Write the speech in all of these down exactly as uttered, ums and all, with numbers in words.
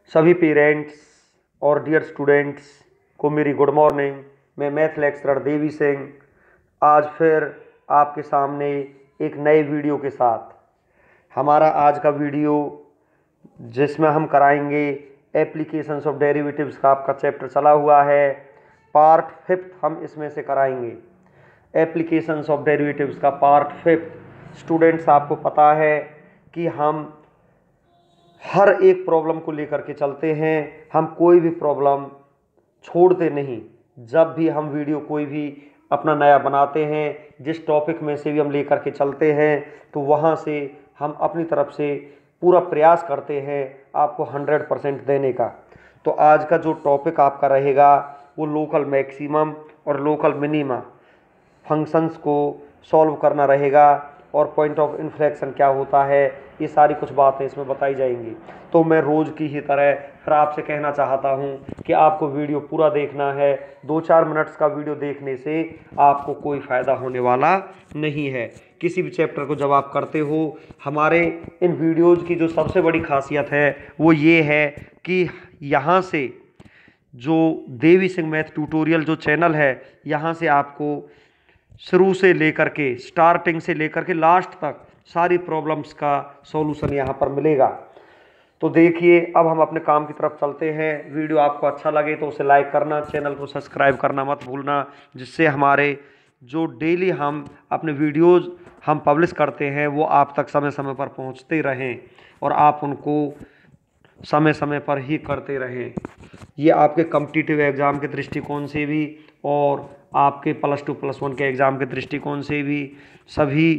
सभी पेरेंट्स और dear students को मेरी गुड मॉर्निंग। मैं मैथ लेक्चरर देवी सिंह आज फिर आपके सामने एक नए वीडियो के साथ। हमारा आज का वीडियो जिसमें हम कराएंगे एप्लीकेशंस ऑफ डेरिवेटिव्स का आपका चैप्टर चला हुआ है, पार्ट फिफ्थ हम इसमें से कराएंगे। एप्लीकेशंस ऑफ डेरिवेटिव्स का पार्ट फिफ्थ। स्टूडेंट्स, आपको पता है कि हम हर एक प्रॉब्लम को लेकर के चलते हैं, हम कोई भी प्रॉब्लम छोड़ते नहीं। जब भी हम वीडियो कोई भी अपना नया बनाते हैं, जिस टॉपिक में से भी हम लेकर के चलते हैं, तो वहाँ से हम अपनी तरफ से पूरा प्रयास करते हैं आपको हंड्रेड परसेंट देने का। तो आज का जो टॉपिक आपका रहेगा वो लोकल मैक्सिमम और लोकल मिनिमा फंक्शंस को सॉल्व करना रहेगा, और पॉइंट ऑफ इन्फ्लेक्शन क्या होता है, ये सारी कुछ बातें इसमें बताई जाएंगी। तो मैं रोज़ की ही तरह फिर आपसे कहना चाहता हूँ कि आपको वीडियो पूरा देखना है। दो चार मिनट्स का वीडियो देखने से आपको कोई फ़ायदा होने वाला नहीं है। किसी भी चैप्टर को जब आप करते हो, हमारे इन वीडियोज़ की जो सबसे बड़ी खासियत है वो ये है कि यहाँ से जो देवी सिंह मैथ ट्यूटोरियल जो चैनल है, यहाँ से आपको शुरू से लेकर के स्टार्टिंग से लेकर के लास्ट तक सारी प्रॉब्लम्स का सॉल्यूशन यहाँ पर मिलेगा। तो देखिए, अब हम अपने काम की तरफ चलते हैं। वीडियो आपको अच्छा लगे तो उसे लाइक करना, चैनल को सब्सक्राइब करना मत भूलना, जिससे हमारे जो डेली हम अपने वीडियोज़ हम पब्लिश करते हैं वो आप तक समय समय पर पहुँचते रहें और आप उनको समय समय पर ही करते रहें। ये आपके कॉम्पिटिटिव एग्ज़ाम के दृष्टिकोण से भी और आपके प्लस टू प्लस वन के एग्ज़ाम के दृष्टिकोण से भी सभी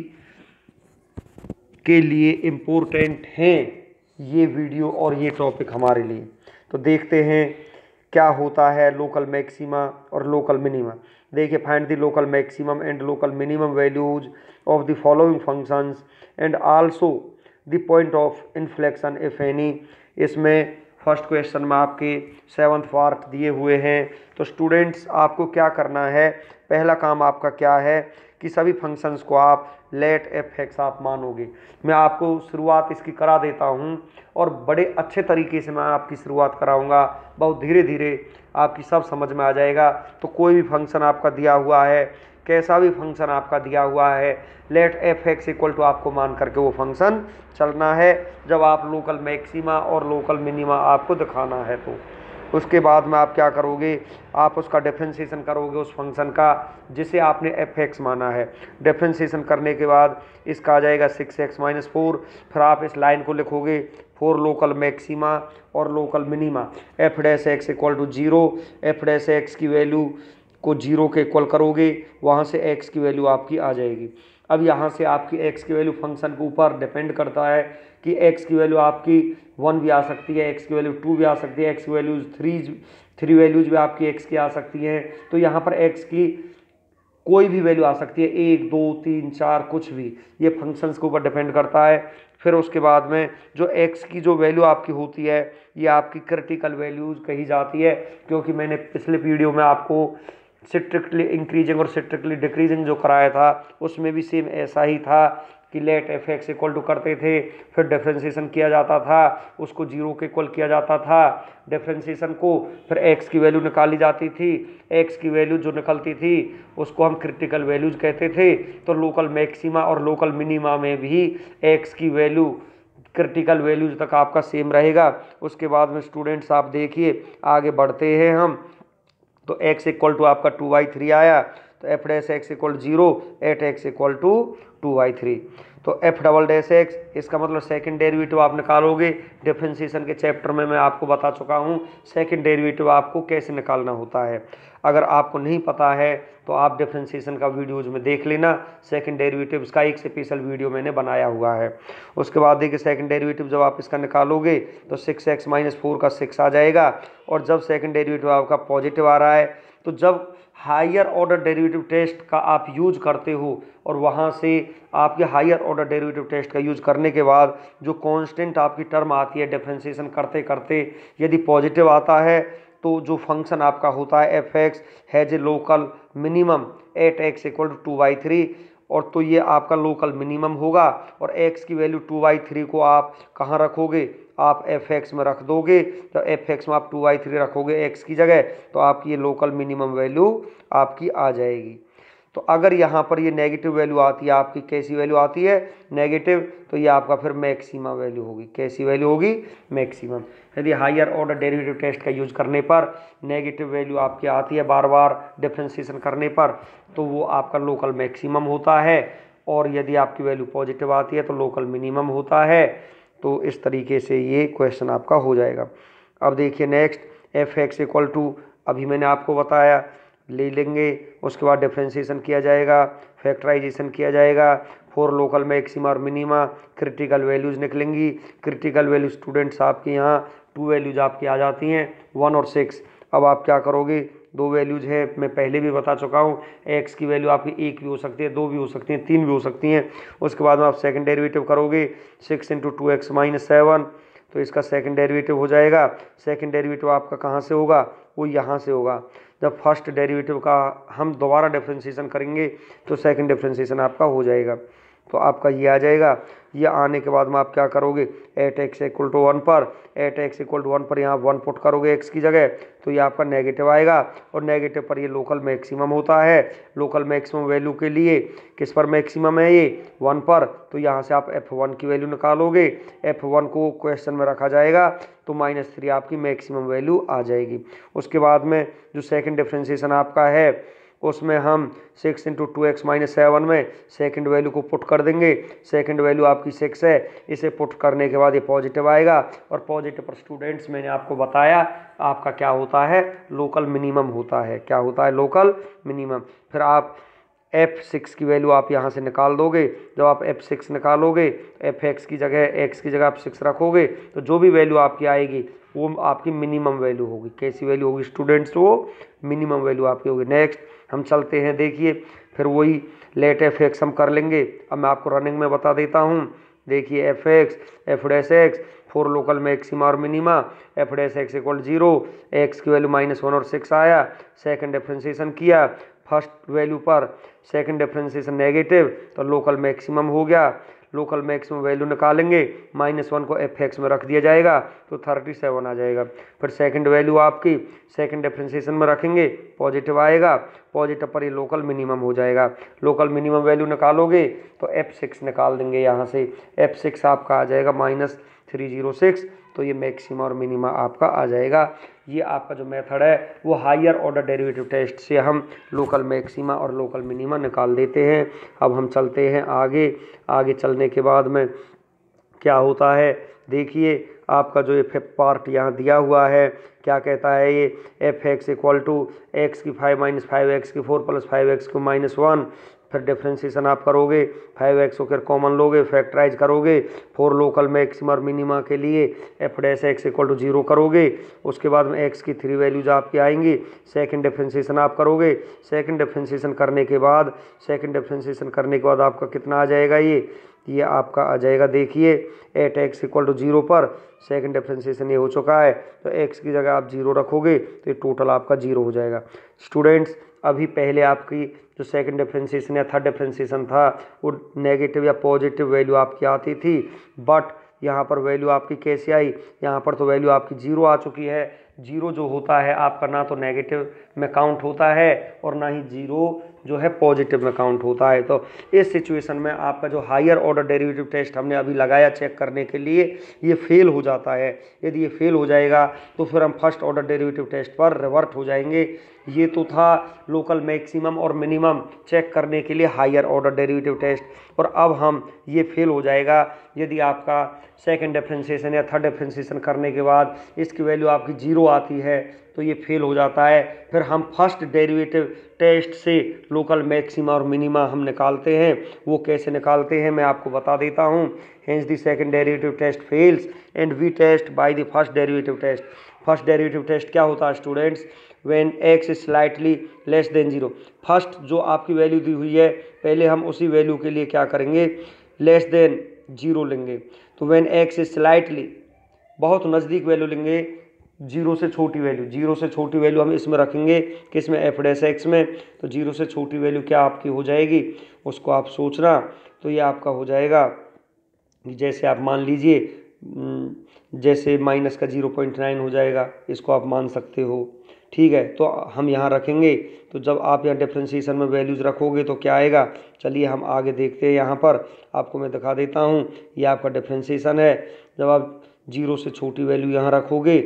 के लिए इम्पोर्टेंट हैं ये वीडियो और ये टॉपिक हमारे लिए। तो देखते हैं क्या होता है लोकल मैक्सिमा और लोकल मिनिमा। देखिए, find the local maximum and local minimum values of the following functions and also the point of inflection if any. इसमें फर्स्ट क्वेश्चन में आपके सेवन्थ पार्ट दिए हुए हैं। तो स्टूडेंट्स, आपको क्या करना है, पहला काम आपका क्या है कि सभी फंक्शंस को आप लेट एफ एक्स आप मानोगे। मैं आपको शुरुआत इसकी करा देता हूं और बड़े अच्छे तरीके से मैं आपकी शुरुआत कराऊंगा। बहुत धीरे धीरे आपकी सब समझ में आ जाएगा। तो कोई भी फंक्शन आपका दिया हुआ है, कैसा भी फंक्शन आपका दिया हुआ है, let f x equal to आपको मान करके वो फंक्शन चलना है जब आप लोकल मैक्सिमा और लोकल मिनिमा आपको दिखाना है। तो उसके बाद में आप क्या करोगे, आप उसका डिफरेंशिएशन करोगे उस फंक्शन का जिसे आपने एफ एक्स माना है। डिफरेंशिएशन करने के बाद इसका आ जाएगा सिक्स एक्स माइनस फोर। फिर आप इस लाइन को लिखोगे फोर लोकल मैक्सिमा और local minima f dash x equal to zero. F dash x की वैल्यू को जीरो के इक्वल करोगे, वहाँ से एक्स की वैल्यू आपकी आ जाएगी। अब यहाँ से आपकी एक्स की वैल्यू फंक्शन के ऊपर डिपेंड करता है कि एक्स की वैल्यू आपकी वन भी आ सकती है, एक्स की वैल्यू टू भी आ सकती है, एक्स की वैल्यूज थ्री थ्री वैल्यूज भी आपकी एक्स की आ सकती हैं। तो यहाँ पर एक्स की कोई भी वैल्यू आ सकती है, एक दो तीन चार कुछ भी, ये फंक्शंस के ऊपर डिपेंड करता है। फिर उसके बाद में जो एक्स की जो वैल्यू आपकी होती है ये आपकी क्रिटिकल वैल्यूज कही जाती है, क्योंकि मैंने पिछले वीडियो में आपको स्ट्रिक्टली इंक्रीजिंग और स्ट्रिक्टली डिक्रीजिंग जो कराया था उसमें भी सेम ऐसा ही था कि let f x equal to करते थे, फिर डिफरेंशिएशन किया जाता था, उसको जीरो के इक्वल किया जाता था डिफरेंशिएशन को, फिर एक्स की वैल्यू निकाली जाती थी। एक्स की वैल्यू जो निकलती थी उसको हम क्रिटिकल वैल्यूज कहते थे। तो लोकल मैक्सिमा और लोकल मिनिमा में भी एक्स की वैल्यू क्रिटिकल वैल्यूज तक आपका सेम रहेगा। उसके बाद में स्टूडेंट्स आप देखिए, आगे बढ़ते हैं हम। तो x इक्वल टू आपका टू बाई थ्री आया, तो f dash x equal zero at x equal to two by three. तो एफ डबल डैश एक्स, इसका मतलब सेकंड डेरिवेटिव आप निकालोगे। डिफरेंशिएशन के चैप्टर में मैं आपको बता चुका हूँ सेकंड डेरिवेटिव आपको कैसे निकालना होता है। अगर आपको नहीं पता है तो आप डिफरेंशिएशन का वीडियोज में देख लेना, सेकंड डेरिवेटिव्स का एक स्पेशल वीडियो मैंने बनाया हुआ है। उसके बाद देखिए, सेकंड डेरिवेटिव जब आप इसका निकालोगे तो सिक्स एक्स माइनस फोर का सिक्स आ जाएगा। और जब सेकंड डेरिवेटिव आपका पॉजिटिव आ रहा है, तो जब हायर ऑर्डर डेरिवेटिव टेस्ट का आप यूज करते हो और वहाँ से आपके हायर ऑर्डर डेरिवेटिव टेस्ट का यूज करने के बाद जो कांस्टेंट आपकी टर्म आती है डिफरेंशिएशन करते करते, यदि पॉजिटिव आता है तो जो फंक्शन आपका होता है f x has a local minimum at x equal to two by three, और तो ये आपका लोकल मिनिमम होगा। और x की वैल्यू टू बाई थ्री को आप कहाँ रखोगे, आप एफ एक्स में रख दोगे, तो एफ एक्स में आप टू बाई थ्री रखोगे एक्स की जगह, तो आपकी ये लोकल मिनिमम वैल्यू आपकी आ जाएगी। तो अगर यहाँ पर ये नेगेटिव वैल्यू आती है, आपकी कैसी वैल्यू आती है, नेगेटिव, तो ये आपका फिर मैक्सिमा वैल्यू होगी। कैसी वैल्यू होगी, मैक्सिमम। यदि हायर ऑर्डर डेरिवेटिव टेस्ट का यूज करने पर नेगेटिव वैल्यू आपकी आती है बार बार डिफ्रेंशिएशन करने पर, तो वो आपका लोकल मैक्सिमम होता है, और यदि आपकी वैल्यू पॉजिटिव आती है तो लोकल मिनिमम होता है। तो इस तरीके से ये क्वेश्चन आपका हो जाएगा। अब देखिए next, f x equal to, अभी मैंने आपको बताया, ले लेंगे, उसके बाद डिफ्रेंशिएशन किया जाएगा, फैक्टराइजेशन किया जाएगा, फोर लोकल मैक्सिमा और मिनिमा, क्रिटिकल वैल्यूज़ निकलेंगी। क्रिटिकल वैल्यू स्टूडेंट्स आपके यहाँ टू वैल्यूज आपकी आ जाती हैं, वन और सिक्स। अब आप क्या करोगे, दो वैल्यूज है, मैं पहले भी बता चुका हूँ, एक्स की वैल्यू आपकी एक भी हो सकती है, दो भी हो सकती हैं, तीन भी हो सकती हैं। उसके बाद में आप सेकंड डेरिवेटिव करोगे, six into two x minus seven, तो इसका सेकंड डेरिवेटिव हो जाएगा। सेकंड डेरिवेटिव आपका कहाँ से होगा, वो यहाँ से होगा। जब फर्स्ट डेरिवेटिव का हम दोबारा डिफ्रेंशिएशन करेंगे तो सेकंड डिफ्रेंशिएशन आपका हो जाएगा। तो आपका ये आ जाएगा। ये आने के बाद में आप क्या करोगे, at x equal to one पर, at x equal to one पर यहाँ वन पुट करोगे एक्स की जगह, तो ये आपका नेगेटिव आएगा, और नेगेटिव पर ये लोकल मैक्सिमम होता है। लोकल मैक्सिमम वैल्यू के लिए किस पर मैक्सिमम है, ये वन पर, तो यहाँ से आप एफ वन की वैल्यू निकालोगे, एफ वन को क्वेश्चन में रखा जाएगा, तो माइनस थ्री आपकी मैक्सिमम वैल्यू आ जाएगी। उसके बाद में जो सेकंड डिफ्रेंशिएशन आपका है, उसमें हम six into two x minus seven में सेकेंड वैल्यू को पुट कर देंगे। सेकंड वैल्यू आपकी सिक्स है, इसे पुट करने के बाद ये पॉजिटिव आएगा, और पॉजिटिव पर स्टूडेंट्स मैंने आपको बताया आपका क्या होता है, लोकल मिनिमम होता है। क्या होता है, लोकल मिनिमम। फिर आप एफ सिक्स की वैल्यू आप यहाँ से निकाल दोगे। जब आप एफ सिक्स निकालोगे, एफ एक्स की जगह एक्स की जगह आप सिक्स रखोगे, तो जो भी वैल्यू आपकी आएगी वो आपकी मिनिमम वैल्यू होगी। कैसी वैल्यू होगी स्टूडेंट्स, वो मिनिमम वैल्यू आपकी होगी। नेक्स्ट हम चलते हैं, देखिए फिर वही लेट एफ एक्स हम कर लेंगे। अब मैं आपको रनिंग में बता देता हूँ। देखिए f x, f dash x, four local maxima और minima, f dash x equal zero, x की वैल्यू माइनस वन और सिक्स आया। सेकंड डिफ्रेंशिएशन किया फर्स्ट वैल्यू पर, सेकंड डिफ्रेंशिएशन नेगेटिव, तो लोकल मैक्सिमम हो गया। लोकल मैक्सिमम वैल्यू निकालेंगे, माइनस वन को एफ एक्स में रख दिया जाएगा, तो थर्टी सेवन आ जाएगा। फिर सेकंड वैल्यू आपकी सेकंड डिफ्रेंशिएशन में रखेंगे, पॉजिटिव आएगा, पॉजिटिव पर ये लोकल मिनिमम हो जाएगा। लोकल मिनिमम वैल्यू निकालोगे तो एफ सिक्स निकाल देंगे यहाँ से, एफ सिक्स आपका आ जाएगा माइनस थ्री जीरो सिक्स, तो ये मैक्सिमा और मिनिमा आपका आ जाएगा। ये आपका जो मेथड है वो हायर ऑर्डर डेरिवेटिव टेस्ट से हम लोकल मैक्सिमा और लोकल मिनिमा निकाल देते हैं। अब हम चलते हैं आगे। आगे चलने के बाद में क्या होता है, देखिए आपका जो ये पार्ट यहाँ दिया हुआ है, क्या कहता है ये, f x equal to x की फाइव माइनस फाइव एक्स की फोर प्लस फाइव एक्स को माइनस वन। फिर डिफ्रेंशिएशन आप करोगे, फाइव एक्स को फिर कॉमन लोगे, फैक्टराइज करोगे, फोर लोकल मैक्सिमा और मिनिमा के लिए f dash x equal to zero करोगे। उसके बाद में एक्स की थ्री वैल्यूज आपकी आएंगी। सेकंड डिफ्रेंशिएशन आप करोगे, सेकंड डिफ्रेंशिएशन करने के बाद सेकंड डिफ्रेंशिएशन करने के बाद आपका कितना आ जाएगा, ये ये आपका आ जाएगा, देखिए at x equal to zero पर सेकंड डिफ्रेंशिएशन ये हो चुका है, तो एक्स की जगह आप जीरो रखोगे, तो ये टोटल आपका जीरो हो जाएगा। स्टूडेंट्स अभी पहले आपकी जो सेकंड डिफ्रेंशिएशन या थर्ड डिफ्रेंशिएशन था वो नेगेटिव या पॉजिटिव वैल्यू आपकी आती थी, बट यहाँ पर वैल्यू आपकी कैसे आई, यहाँ पर तो वैल्यू आपकी जीरो आ चुकी है। जीरो जो होता है आपका ना तो नेगेटिव में काउंट होता है और ना ही जीरो जो है पॉजिटिव में काउंट होता है। तो इस सिचुएशन में आपका जो हायर ऑर्डर डेरिवेटिव टेस्ट हमने अभी लगाया चेक करने के लिए, ये फेल हो जाता है। यदि ये फेल हो जाएगा तो फिर हम फर्स्ट ऑर्डर डेरिवेटिव टेस्ट पर रिवर्ट हो जाएंगे। ये तो था लोकल मैक्सिमम और मिनिमम चेक करने के लिए हायर ऑर्डर डेरिवेटिव टेस्ट, और अब हम ये फेल हो जाएगा यदि आपका सेकंड डिफ्रेंशिएशन या थर्ड डिफ्रेंशिएशन करने के बाद इसकी वैल्यू आपकी जीरो आती है, तो ये फेल हो जाता है। फिर हम फर्स्ट डेरिवेटिव टेस्ट से लोकल मैक्सिमा और मिनिमा हम निकालते हैं। वो कैसे निकालते हैं मैं आपको बता देता हूँ। Hence the second derivative test fails and we test by the first derivative test. First derivative test क्या होता है students, when x is slightly less than zero. First जो आपकी वैल्यू दी हुई है पहले हम उसी वैल्यू के लिए क्या करेंगे, लेस देन जीरो लेंगे। तो व्हेन एक्स इज स्लाइटली, बहुत नज़दीक वैल्यू लेंगे, जीरो से छोटी वैल्यू, जीरो से छोटी वैल्यू हम इसमें रखेंगे किस में, एफ डैश एक्स में। तो जीरो से छोटी वैल्यू क्या आपकी हो जाएगी उसको आप सोचना। तो ये आपका हो जाएगा, जैसे आप मान लीजिए जैसे माइनस का ज़ीरो पॉइंट नाइन हो जाएगा, इसको आप मान सकते हो। ठीक है, तो हम यहाँ रखेंगे। तो जब आप यहाँ डिफ्रेंशिएशन में वैल्यूज़ रखोगे तो क्या आएगा, चलिए हम आगे देखते हैं। यहाँ पर आपको मैं दिखा देता हूँ, ये आपका डिफ्रेंशिएशन है। जब आप जीरो से छोटी वैल्यू यहाँ रखोगे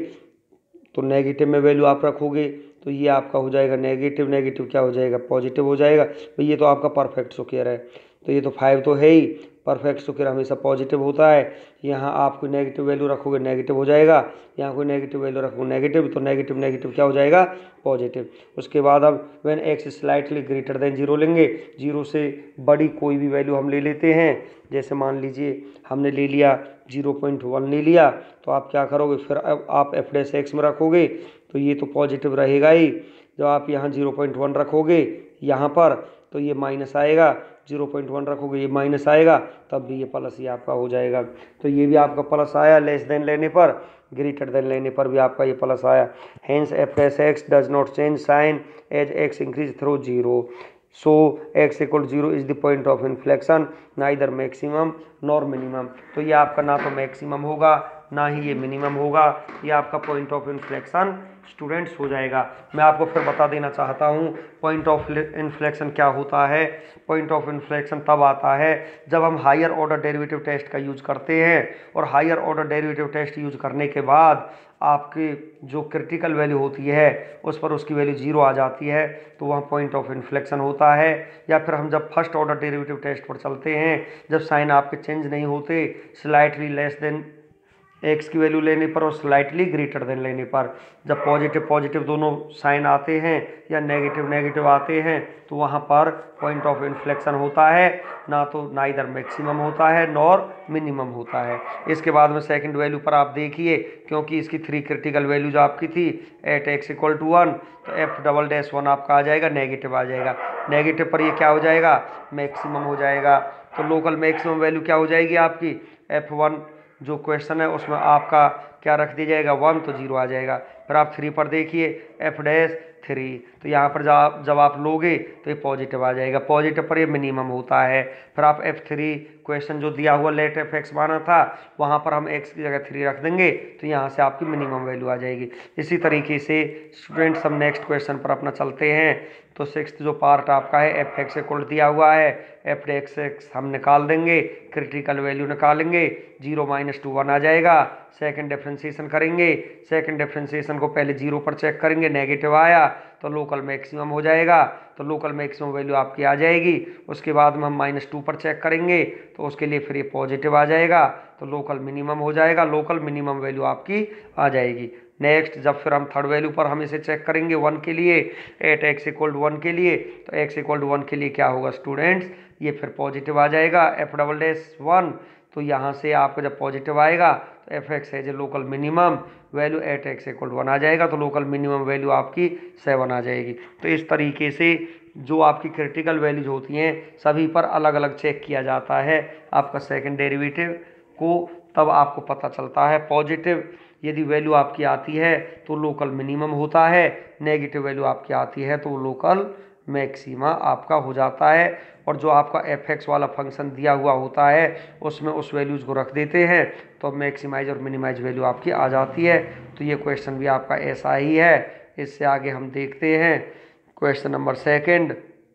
तो नेगेटिव में वैल्यू आप रखोगे तो ये आपका हो जाएगा नेगेटिव, नेगेटिव क्या हो जाएगा, पॉजिटिव हो जाएगा। तो ये तो आपका परफेक्ट स्क्वायर है, तो ये तो फाइव तो है ही। परफेक्ट स्क्वायर हमेशा पॉजिटिव होता है। यहाँ आप कोई नेगेटिव वैल्यू रखोगे नेगेटिव हो जाएगा, यहाँ कोई नेगेटिव वैल्यू रखोगे नेगेटिव, तो नेगेटिव नेगेटिव क्या हो जाएगा, पॉजिटिव। उसके बाद हम when x slightly greater than zero लेंगे, जीरो से बड़ी कोई भी वैल्यू हम ले लेते हैं। जैसे मान लीजिए हमने ले लिया ज़ीरो पॉइंट वन ले लिया, तो आप क्या करोगे, फिर अब आप एफ डैश एक्स में रखोगे तो ये तो पॉजिटिव रहेगा ही। जब आप यहाँ ज़ीरो पॉइंट वन रखोगे यहाँ पर तो ये माइनस आएगा, ज़ीरो पॉइंट वन रखोगे ये माइनस आएगा, तब भी ये प्लस ही आपका हो जाएगा। तो ये भी आपका प्लस आया लेस देन लेने पर, ग्रेटर देन लेने पर भी आपका ये प्लस आया। Hence f dash x does not change sign as x increase through zero, so x equal zero is the point of inflection neither maximum nor minimum. तो ये आपका ना तो मैक्सिमम होगा ना ही ये मिनिमम होगा, ये आपका पॉइंट ऑफ इन्फ्लेक्शन स्टूडेंट्स हो जाएगा। मैं आपको फिर बता देना चाहता हूँ पॉइंट ऑफ इन्फ्लेक्शन क्या होता है। पॉइंट ऑफ इन्फ्लेक्शन तब आता है जब हम हायर ऑर्डर डेरिवेटिव टेस्ट का यूज करते हैं, और higher order derivative test use करने के बाद आपकी जो क्रिटिकल वैल्यू होती है उस पर उसकी वैल्यू जीरो आ जाती है, तो वहाँ पॉइंट ऑफ इन्फ्लेक्शन होता है। या फिर हम जब फर्स्ट ऑर्डर डेरिवेटिव टेस्ट पर चलते हैं, जब साइन आपके चेंज नहीं होते, स्लाइटली लेस देन एक्स की वैल्यू लेने पर और स्लाइटली ग्रेटर देन लेने पर, जब पॉजिटिव पॉजिटिव दोनों साइन आते हैं या नेगेटिव नेगेटिव आते हैं, तो वहाँ पर पॉइंट ऑफ इन्फ्लेक्शन होता है, ना तो ना इधर मैक्सिमम होता है नॉर मिनिमम होता है। इसके बाद में सेकंड वैल्यू पर आप देखिए, क्योंकि इसकी थ्री क्रिटिकल वैल्यू जो आपकी थी at x equal to one, तो एफ डबल डैश वन आपका आ जाएगा नेगेटिव आ जाएगा। नेगेटिव पर ये क्या हो जाएगा, मैक्सिमम हो जाएगा। तो लोकल मैक्सिमम वैल्यू क्या हो जाएगी आपकी, एफ वन जो क्वेश्चन है उसमें आपका क्या रख दिया जाएगा, वन, तो जीरो आ जाएगा। फिर आप थ्री पर देखिए एफ डैश थ्री, तो यहाँ पर जब आप जब आप लोगे तो ये पॉजिटिव आ जाएगा, पॉजिटिव पर ये मिनिमम होता है। फिर आप एफ थ्री क्वेश्चन जो दिया हुआ लेट एफ एक्स माना था, वहाँ पर हम एक्स की जगह थ्री रख देंगे, तो यहाँ से आपकी मिनिमम वैल्यू आ जाएगी। इसी तरीके से स्टूडेंट्स हम नेक्स्ट क्वेश्चन पर अपना चलते हैं। तो सिक्स्थ जो पार्ट आपका है एफ एक्स इक्वल दिया हुआ है, एफ एक्स एक्स हम निकाल देंगे, क्रिटिकल वैल्यू निकालेंगे, जीरो माइनस टू वन आ जाएगा। सेकंड डिफरेंशिएशन करेंगे, सेकंड डिफरेंशिएशन को पहले जीरो पर चेक करेंगे, नेगेटिव आया तो लोकल मैक्सिमम हो जाएगा, तो लोकल मैक्सिमम वैल्यू आपकी आ जाएगी। उसके बाद में हम माइनस टू पर चेक करेंगे तो उसके लिए फिर ये पॉजिटिव आ जाएगा, तो लोकल मिनिमम हो जाएगा, लोकल मिनिमम वैल्यू आपकी आ जाएगी। नेक्स्ट जब फिर हम थर्ड वैल्यू पर हम इसे चेक करेंगे वन के लिए, at x equal to one के लिए, तो एक्स इक्वल टू वन के लिए क्या होगा स्टूडेंट्स, ये फिर पॉजिटिव आ जाएगा एफ डबल डैश वन। तो यहाँ से आपको जब पॉजिटिव आएगा तो एफ एक्स है जो local minimum value at x equal to one आ जाएगा, तो लोकल मिनिमम वैल्यू आपकी सेवन आ जाएगी। तो इस तरीके से जो आपकी क्रिटिकल वैल्यूज होती हैं सभी पर अलग अलग चेक किया जाता है आपका सेकंड डेरिवेटिव को, तब आपको पता चलता है। पॉजिटिव यदि वैल्यू आपकी आती है तो लोकल मिनिमम होता है, नेगेटिव वैल्यू आपकी आती है तो लोकल मैक्सिमा आपका हो जाता है। और जो आपका एफ एक्स वाला फंक्शन दिया हुआ होता है उसमें उस वैल्यूज़ को रख देते हैं तो मैक्सिमाइज और मिनिमाइज वैल्यू आपकी आ जाती है। तो ये क्वेश्चन भी आपका ऐसा ही है। इससे आगे हम देखते हैं क्वेश्चन नंबर सेकंड।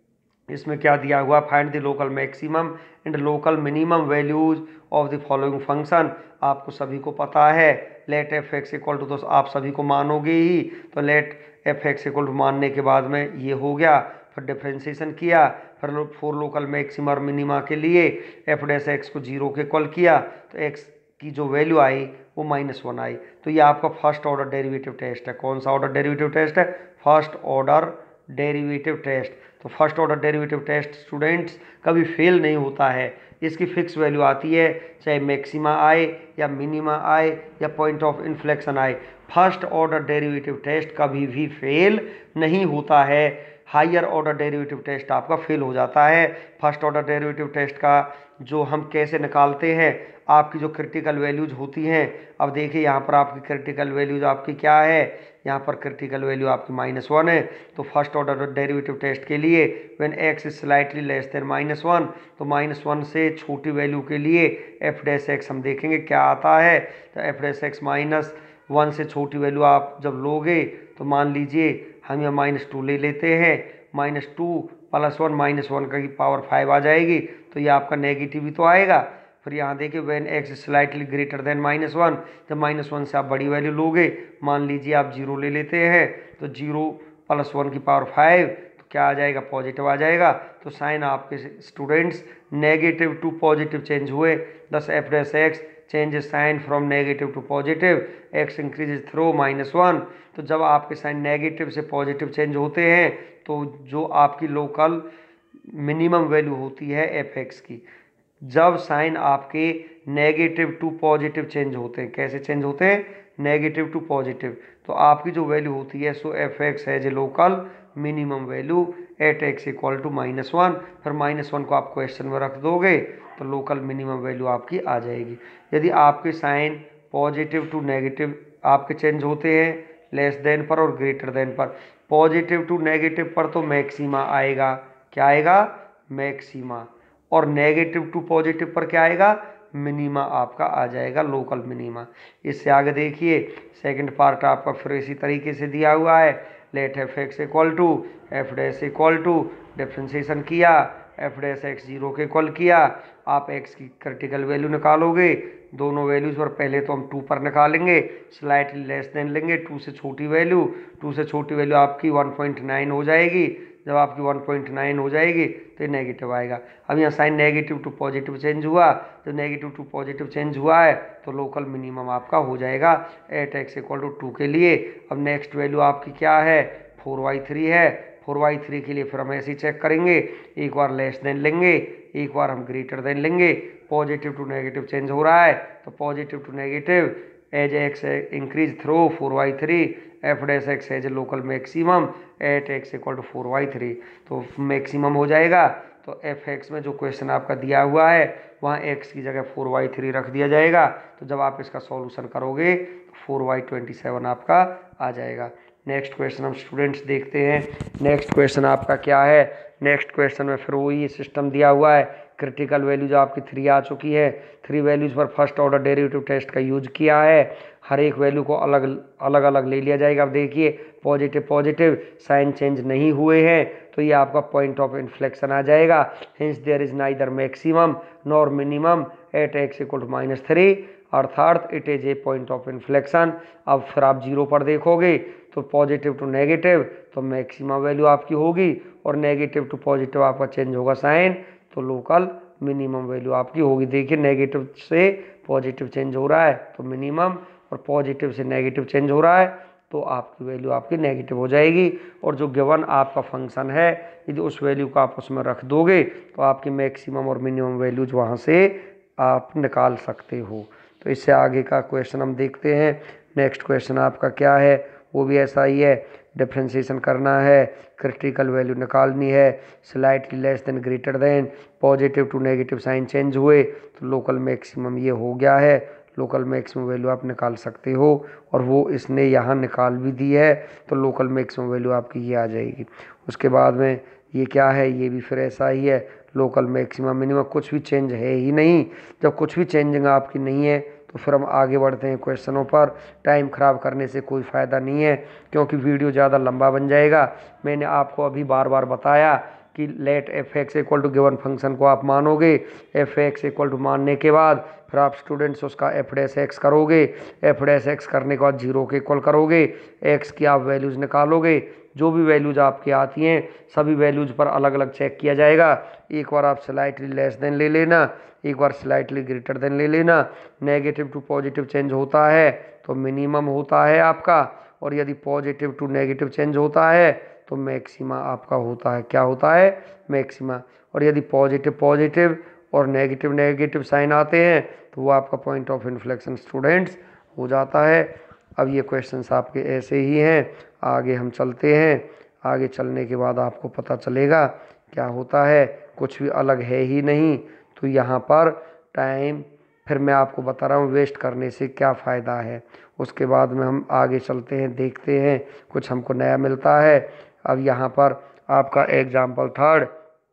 इसमें क्या दिया हुआ, find the local maximum and local minimum values of the following function. आपको सभी को पता है let f x equal to, तो आप सभी को मानोगे ही, तो let f x equal to मानने के बाद में ये हो गया, फिर डिफ्रेंशिएशन किया, फिर फोर लोकल मैक्सिमा और मिनिमा के लिए एफ डैश एक्स को जीरो के इक्वल किया, तो एक्स की जो वैल्यू आई वो माइनस वन आई। तो ये आपका फर्स्ट ऑर्डर डेरिवेटिव टेस्ट है। कौन सा ऑर्डर डेरिवेटिव टेस्ट है, फर्स्ट ऑर्डर डेरिवेटिव टेस्ट। तो first order derivative test students कभी फेल नहीं होता है, इसकी फिक्स वैल्यू आती है, चाहे मैक्सिमा आए या मिनिमा आए या पॉइंट ऑफ इन्फ्लेक्शन आए, फर्स्ट ऑर्डर डेरिवेटिव टेस्ट कभी भी फेल नहीं होता है। हायर ऑर्डर डेरिवेटिव टेस्ट आपका फेल हो जाता है। फर्स्ट ऑर्डर डेरिवेटिव टेस्ट का जो हम कैसे निकालते हैं, आपकी जो क्रिटिकल वैल्यूज होती हैं, अब देखिए यहाँ पर आपकी क्रिटिकल वैल्यूज आपकी क्या है, यहाँ पर क्रिटिकल वैल्यू आपकी माइनस वन है। तो फर्स्ट ऑर्डर डेरिवेटिव टेस्ट के लिए when x is slightly less than minus one, तो माइनस वन से छोटी वैल्यू के लिए एफ डैश एक्स हम देखेंगे क्या आता है। तो f dash x minus one से छोटी वैल्यू आप जब लोगे तो मान लीजिए हम यहाँ माइनस टू ले लेते हैं, minus two plus one, minus one का की पावर फाइव आ जाएगी, तो ये आपका नेगेटिव ही तो आएगा। फिर यहाँ देखिए when x slightly greater than minus one, जब माइनस वन से आप बड़ी वैल्यू लोगे, मान लीजिए आप जीरो ले लेते हैं, तो जीरो प्लस वन की पावर फाइव, तो क्या आ जाएगा, पॉजिटिव आ जाएगा। तो साइन आपके students negative to positive change हुए। Thus f dash x change sign from negative to positive, x increases through minus one. तो जब आपके साइन नेगेटिव से पॉजिटिव चेंज होते हैं, तो जो आपकी लोकल मिनिमम वैल्यू होती है एफ एक्स की, जब साइन आपके नेगेटिव टू पॉजिटिव चेंज होते हैं, कैसे चेंज होते हैं, नेगेटिव टू पॉजिटिव, तो आपकी जो वैल्यू होती है सो एफ एक्स है जो local minimum value at x equal to minus one. फिर माइनस वन को आप क्वेश्चन में रख दोगे तो लोकल मिनिमम वैल्यू आपकी आ जाएगी। यदि आपके साइन पॉजिटिव टू नेगेटिव आपके चेंज होते हैं लेस देन पर और ग्रेटर देन पर, पॉजिटिव टू नेगेटिव पर तो मैक्सिमा आएगा, क्या आएगा, मैक्सिमा, और नेगेटिव टू पॉजिटिव पर क्या आएगा, मिनिमा आपका आ जाएगा, लोकल मिनिमा। इससे आगे देखिए सेकंड पार्ट आपका फिर इसी तरीके से दिया हुआ है। Let f x equal to f dash equal to, differentiation किया, एफ डैश एक्स जीरो के इक्वल किया, आप एक्स की क्रिटिकल वैल्यू निकालोगे, दोनों वैल्यूज पर पहले तो हम टू पर निकालेंगे, स्लाइटली लेस देन लेंगे, टू से छोटी वैल्यू, टू से छोटी वैल्यू आपकी वन पॉइंट नाइन हो जाएगी। जब आपकी वन पॉइंट नाइन हो जाएगी तो ये नेगेटिव आएगा। अब यहाँ sign negative to positive change हुआ, तो नेगेटिव टू पॉजिटिव चेंज हुआ है तो लोकल मिनिमम आपका हो जाएगा at x equal to two के लिए। अब नेक्स्ट वैल्यू आपकी क्या है, फोर वाई थ्री है। फोर वाई थ्री के लिए फिर हम ऐसे ही चेक करेंगे, एक बार लेस देन लेंगे, एक बार हम ग्रेटर देन लेंगे, पॉजिटिव टू नेगेटिव चेंज हो रहा है तो positive to negative as x increase through four by three, f dash x as local maximum at x equal to four by three, तो मैक्सिमम हो जाएगा। तो एफ एक्स में जो क्वेश्चन आपका दिया हुआ है वहाँ एक्स की जगह फोर वाई थ्री रख दिया जाएगा। तो जब आप इसका सॉल्यूशन करोगे तो फोर वाई ट्वेंटी सेवन आपका आ जाएगा। नेक्स्ट क्वेश्चन हम स्टूडेंट्स देखते हैं। नेक्स्ट क्वेश्चन आपका क्या है, नेक्स्ट क्वेश्चन में फिर वही सिस्टम दिया हुआ है, क्रिटिकल वैल्यूज आपकी थ्री आ चुकी है, थ्री वैल्यूज पर फर्स्ट ऑर्डर डेरिवेटिव टेस्ट का यूज किया है, हर एक वैल्यू को अलग अलग अलग ले लिया जाएगा। अब देखिए पॉजिटिव पॉजिटिव साइन चेंज नहीं हुए हैं तो ये आपका पॉइंट ऑफ इन्फ्लेक्शन आ जाएगा। Hence there is neither maximum nor minimum at x equal to minus three, अर्थात it is a point of inflection. अब फिर आप जीरो पर देखोगे तो पॉजिटिव टू नेगेटिव तो मैक्सिमम वैल्यू आपकी होगी, और नेगेटिव टू पॉजिटिव आपका चेंज होगा साइन, तो लोकल मिनिमम वैल्यू आपकी होगी। देखिए नेगेटिव से पॉजिटिव चेंज हो रहा है तो मिनिमम, और पॉजिटिव से नेगेटिव चेंज हो रहा है तो आपकी वैल्यू आपकी नेगेटिव हो जाएगी। और जो गिवन आपका फंक्शन है यदि उस वैल्यू को आप उसमें रख दोगे तो आपकी मैक्सिमम और मिनिमम वैल्यूज वहाँ से आप निकाल सकते हो। तो इससे आगे का क्वेश्चन हम देखते हैं। नेक्स्ट क्वेश्चन आपका क्या है, वो भी ऐसा ही है, डिफ्रेंसिएशन करना है, क्रिटिकल वैल्यू निकालनी है, slightly less than greater than, positive to negative sign change हुए तो लोकल मैक्सिमम ये हो गया है, लोकल मैक्सिमम वैल्यू आप निकाल सकते हो, और वो इसने यहाँ निकाल भी दी है तो लोकल मैक्सिमम वैल्यू आपकी ये आ जाएगी। उसके बाद में ये क्या है, ये भी फिर ऐसा ही है, लोकल मैक्सिमम मिनिमम, कुछ भी चेंज है ही नहीं। जब कुछ भी चेंजिंग आपकी नहीं है तो फिर हम आगे बढ़ते हैं क्वेश्चनों पर। टाइम ख़राब करने से कोई फ़ायदा नहीं है क्योंकि वीडियो ज़्यादा लंबा बन जाएगा। मैंने आपको अभी बार बार बताया कि let f x equal to given function को आप मानोगे, एफ एक्स इक्वल टू मानने के बाद फिर आप स्टूडेंट्स उसका एफ डैश एक्स करोगे, एफ डैश एक्स करने के बाद जीरो के इक्वल करोगे, एक्स की आप वैल्यूज़ निकालोगे, जो भी वैल्यूज़ आपकी आती हैं सभी वैल्यूज़ पर अलग अलग चेक किया जाएगा। एक बार आप स्लाइटली लेस देन ले लेना, एक बार स्लाइटली ग्रेटर देन ले लेना, नेगेटिव टू पॉजिटिव चेंज होता है तो मिनिमम होता है आपका, और यदि पॉजिटिव टू नेगेटिव चेंज होता है तो मैक्सिमा आपका होता है, क्या होता है, मैक्सिमा। और यदि पॉजिटिव पॉजिटिव और नेगेटिव नेगेटिव साइन आते हैं तो वो आपका पॉइंट ऑफ इन्फ्लेक्शन स्टूडेंट्स हो जाता है। अब ये क्वेश्चंस आपके ऐसे ही हैं, आगे हम चलते हैं। आगे चलने के बाद आपको पता चलेगा क्या होता है, कुछ भी अलग है ही नहीं। तो यहाँ पर टाइम फिर मैं आपको बता रहा हूँ वेस्ट करने से क्या फ़ायदा है। उसके बाद में हम आगे चलते हैं, देखते हैं कुछ हमको नया मिलता है। अब यहाँ पर आपका example third,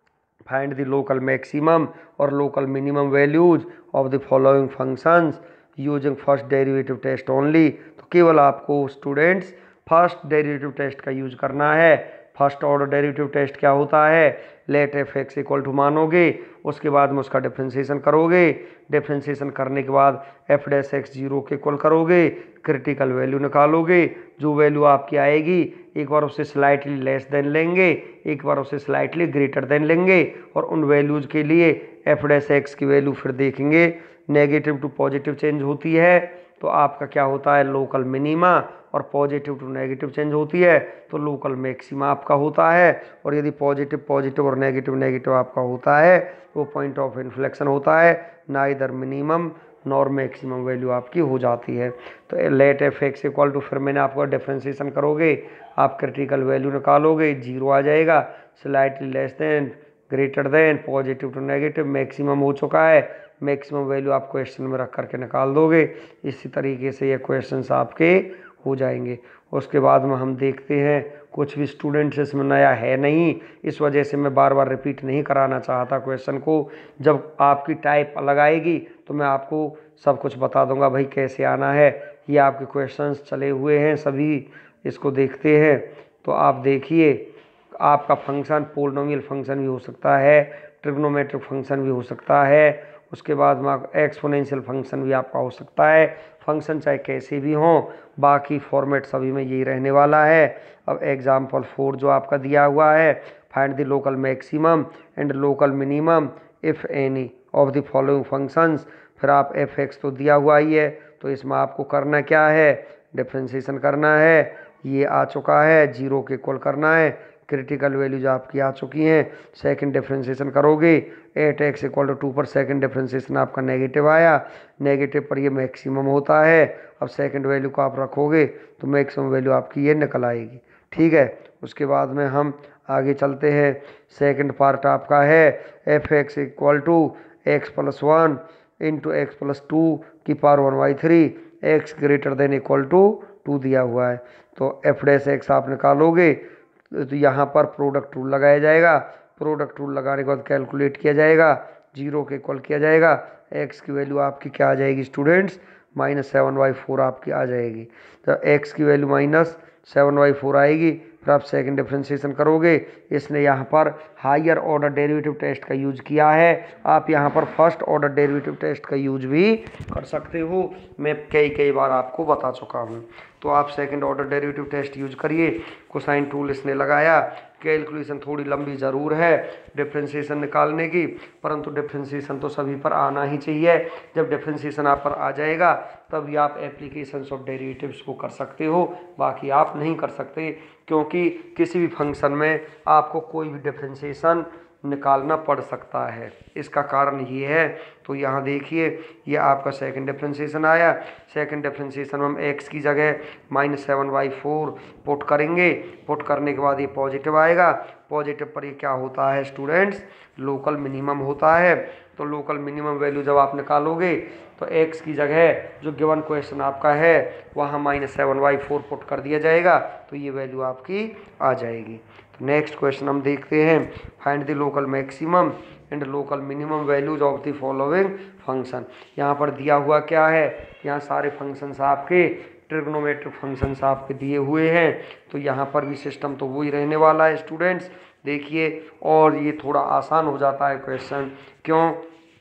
find the local maximum और local minimum values of the following functions using first derivative test only. तो केवल आपको स्टूडेंट्स फर्स्ट डेरिवेटिव टेस्ट का यूज करना है। फर्स्ट ऑर्डर डेरिवेटिव टेस्ट क्या होता है, let f x equal to मानोगे, उसके बाद में उसका डिफ्रेंसिएशन करोगे, डिफ्रेंसिएशन करने के बाद एफ डैश एक्स जीरो के इक्वल करोगे, क्रिटिकल वैल्यू निकालोगे। जो वैल्यू आपकी आएगी एक बार उसे स्लाइटली लेस देन लेंगे, एक बार उसे स्लाइटली ग्रेटर देन लेंगे, और उन वैल्यूज के लिए एफ डैश एक्स की वैल्यू फिर देखेंगे नेगेटिव टू पॉजिटिव चेंज होती है तो आपका क्या होता है लोकल मिनिमा, और पॉजिटिव टू नेगेटिव चेंज होती है तो लोकल मैक्सिमा आपका होता है। और यदि पॉजिटिव पॉजिटिव और नेगेटिव नेगेटिव आपका होता है तो वो पॉइंट ऑफ इन्फ्लेक्शन होता है, ना इधर मिनिमम नॉर मैक्सिमम वैल्यू आपकी हो जाती है। तो let f x equal to, फिर मैंने आपको डिफ्रेंसिएशन करोगे, आप क्रिटिकल वैल्यू निकालोगे, जीरो आ जाएगा, slightly less than, greater than, positive to negative, maximum हो चुका है, मैक्सिमम वैल्यू आप क्वेश्चन में रख करके निकाल दोगे। इसी तरीके से ये क्वेश्चंस आपके हो जाएंगे। उसके बाद में हम देखते हैं कुछ भी स्टूडेंट्स इसमें नया है नहीं, इस वजह से मैं बार बार रिपीट नहीं कराना चाहता क्वेश्चन को। जब आपकी टाइप अलग आएगी तो मैं आपको सब कुछ बता दूंगा भाई कैसे आना है। ये आपके क्वेश्चंस चले हुए हैं सभी, इसको देखते हैं। तो आप देखिए आपका फंक्शन पोलिनोमियल फंक्शन भी हो सकता है, ट्रिग्नोमेट्रिक फंक्शन भी हो सकता है, उसके बाद में एक्सपोनेंशियल फंक्शन भी आपका हो सकता है। फंक्शन चाहे कैसे भी हों, बाकी फॉर्मेट सभी में यही रहने वाला है। अब एग्जाम्पल फोर जो आपका दिया हुआ है, find the local maximum and local minimum if any of the following functions. फिर आप एफ एक्स तो दिया हुआ ही है, तो इसमें आपको करना क्या है, डिफ्रेंसिएशन करना है, ये आ चुका है, जीरो के इक्वल करना है, क्रिटिकल वैल्यूज आपकी आ चुकी हैं, सेकंड डिफ्रेंसिएशन करोगे, at x equal to two पर सेकंड डिफ्रेंसिएशन आपका नेगेटिव आया, नेगेटिव पर ये मैक्सिमम होता है। अब सेकंड वैल्यू को आप रखोगे तो मैक्सिमम वैल्यू आपकी ये निकल आएगी, ठीक है। उसके बाद में हम आगे चलते हैं, सेकंड पार्ट आपका है f x equal to x plus one into x plus two की power one by three, x greater than equal to two दिया हुआ है। तो एफ डैश एक्स आप निकालोगे तो यहाँ पर प्रोडक्ट रूल लगाया जाएगा, प्रोडक्ट रूल लगाने के बाद कैलकुलेट किया जाएगा, जीरो के इक्वल किया जाएगा, एक्स की वैल्यू आपकी क्या आ जाएगी students, minus seven by four आपकी आ जाएगी। तो एक्स की value minus seven by four आएगी, फिर आप सेकंड डिफ्रेंसिएशन करोगे। इसने यहाँ पर हायर ऑर्डर डेरिवेटिव टेस्ट का यूज किया है, आप यहाँ पर फर्स्ट ऑर्डर डेरिवेटिव टेस्ट का यूज भी कर सकते हो, मैं कई कई बार आपको बता चुका हूँ। तो आप second order derivative test use करिए। कोसाइन टूल इसने लगाया, कैलकुलेशन थोड़ी लंबी ज़रूर है डिफ्रेंसिएशन निकालने की, परंतु डिफ्रेंसिएशन तो सभी पर आना ही चाहिए। जब डिफ्रेंसिएशन आप पर आ जाएगा तभी आप एप्लीकेशंस ऑफ डेरिवेटिव्स को कर सकते हो, बाकी आप नहीं कर सकते, क्योंकि किसी भी फंक्शन में आपको कोई भी डिफ्रेंसिएशन निकालना पड़ सकता है, इसका कारण ये है। तो यहाँ देखिए ये आपका सेकंड डिफ्रेंसिएशन आया, सेकंड डिफ्रेंसिएशन में हम एक्स की जगह minus seven by four put करेंगे, पुट करने के बाद ये पॉजिटिव आएगा, पॉजिटिव पर ये क्या होता है स्टूडेंट्स, लोकल मिनिमम होता है। तो लोकल मिनिमम वैल्यू जब आप निकालोगे तो एक्स की जगह जो गिवन क्वेश्चन आपका है वहाँ minus seven by four put कर दिया जाएगा, तो ये वैल्यू आपकी आ जाएगी। तो नेक्स्ट क्वेश्चन हम देखते हैं, find the local maximum and local minimum values of the following function. यहाँ पर दिया हुआ क्या है, यहाँ सारे फंक्शंस आपके ट्रिग्नोमेट्रिक फंक्शंस आपके दिए हुए हैं, तो यहाँ पर भी सिस्टम तो वही रहने वाला है स्टूडेंट्स। देखिए और ये थोड़ा आसान हो जाता है क्वेश्चन, क्यों,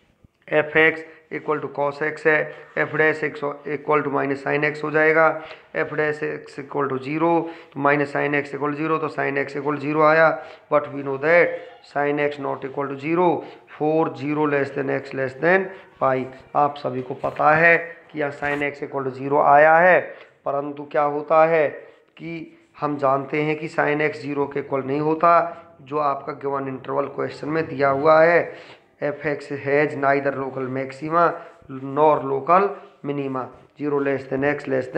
f x equal to cos x है, f dash x equal to minus sine x हो जाएगा, f dash x equal to zero, तो minus sine x equal zero, तो साइन एक्स इक्वल जीरो आया, but we know that sine x not equal to zero, for zero less than x less than pi. आप सभी को पता है कि यहाँ sine x equal to zero आया है, परंतु क्या होता है कि हम जानते हैं कि साइन एक्स जीरो के इक्वल नहीं होता, जो आपका गिवन इंटरवल क्वेश्चन में दिया हुआ है, f x has neither local maxima nor local minima, zero less than x less than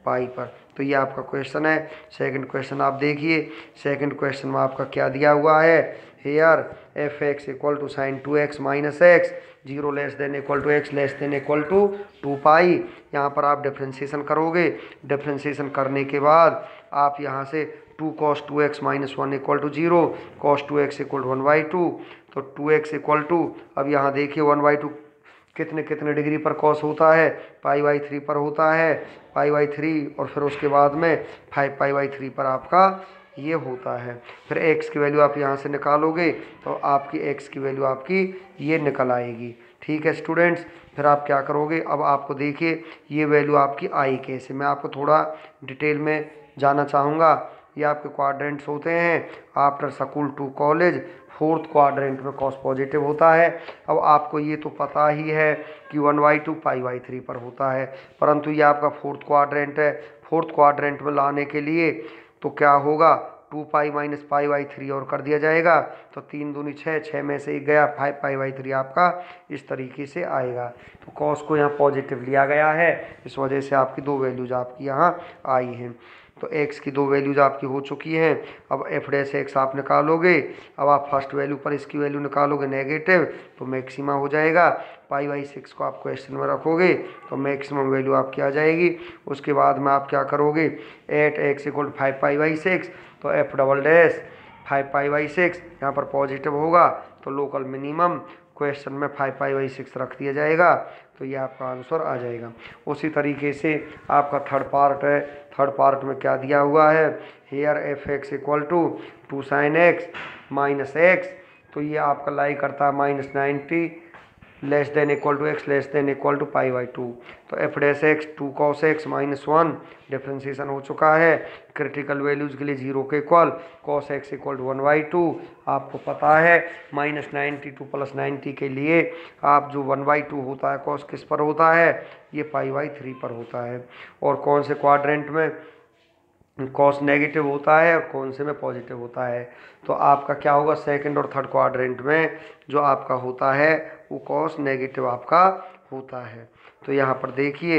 pi पर। तो ये आपका क्वेश्चन है। सेकंड क्वेश्चन आप देखिए। सेकंड क्वेश्चन में आपका क्या दिया हुआ है, here f x equal to sine two x minus x zero less than equal to x less than equal to two pi. यहाँ पर आप डिफ्रेंशिएशन करोगे। डिफ्रेंशिएशन करने के बाद आप यहाँ से two cos two x minus one equal to zero, cos two x equal to one by two. तो टू एक्स इक्वल टू, अब यहाँ देखिए वन बाई टू कितने कितने डिग्री पर कॉस होता है, पाई बाई थ्री पर होता है, पाई बाई थ्री, और फिर उसके बाद में फाइव पाई बाई थ्री पर आपका ये होता है। फिर x की वैल्यू आप यहाँ से निकालोगे तो आपकी x की वैल्यू आपकी ये निकल आएगी। ठीक है स्टूडेंट्स, फिर आप क्या करोगे, अब आपको देखिए ये वैल्यू आपकी आई कैसे, मैं आपको थोड़ा डिटेल में जाना चाहूँगा। ये आपके क्वाड्रेंट्स होते हैं। After school to college fourth quadrant में कॉस पॉजिटिव होता है। अब आपको ये तो पता ही है कि one by two pi by three पर होता है, परंतु ये आपका फोर्थ क्वाड्रेंट है। फोर्थ क्वाड्रेंट में लाने के लिए तो क्या होगा, two pi minus pi by three और कर दिया जाएगा, तो तीन दूनी छः, छः में से एक गया, फाइव पाई बाई थ्री आपका इस तरीके से आएगा। तो कॉस को यहाँ पॉजिटिव लिया गया है, इस वजह से आपकी दो वैल्यूज आपकी यहाँ आई हैं। तो x की दो वैल्यूज आपकी हो चुकी हैं। अब एफ डैश एक्स आप निकालोगे। अब आप फर्स्ट वैल्यू पर इसकी वैल्यू निकालोगे नेगेटिव, तो मैक्सिमा हो जाएगा। पाई बाई सिक्स को आप क्वेश्चन में रखोगे तो मैक्सिमम वैल्यू आपकी आ जाएगी। उसके बाद में आप क्या करोगे, at x equal to five pi by six, तो f double dash five pi by six यहाँ पर पॉजिटिव होगा तो लोकल मिनिमम क्वेश्चन में फाइव पाई बाई सिक्स रख दिया जाएगा, तो ये आपका आंसर आ जाएगा। उसी तरीके से आपका थर्ड पार्ट है। थर्ड पार्ट में क्या दिया हुआ है, here f x equal to two sine x minus x, तो ये आपका लाई करता है minus ninety less than equal to x less than equal to pi by two. तो f dash x two cos x minus one differentiation हो चुका है। Critical values के लिए जीरो के equal cos x equal to one by to. आपको पता है minus ninety to plus ninety के लिए आप जो वन बाई टू होता है कॉस किस पर होता है, ये पाई बाई थ्री पर होता है। और कौन से क्वाड्रेंट में कॉस नेगेटिव होता है और कौन से में पॉजिटिव होता है। तो आपका क्या होगा, सेकंड और थर्ड क्वाड्रेंट में जो आपका होता है वो कॉस नेगेटिव आपका होता है। तो यहाँ पर देखिए,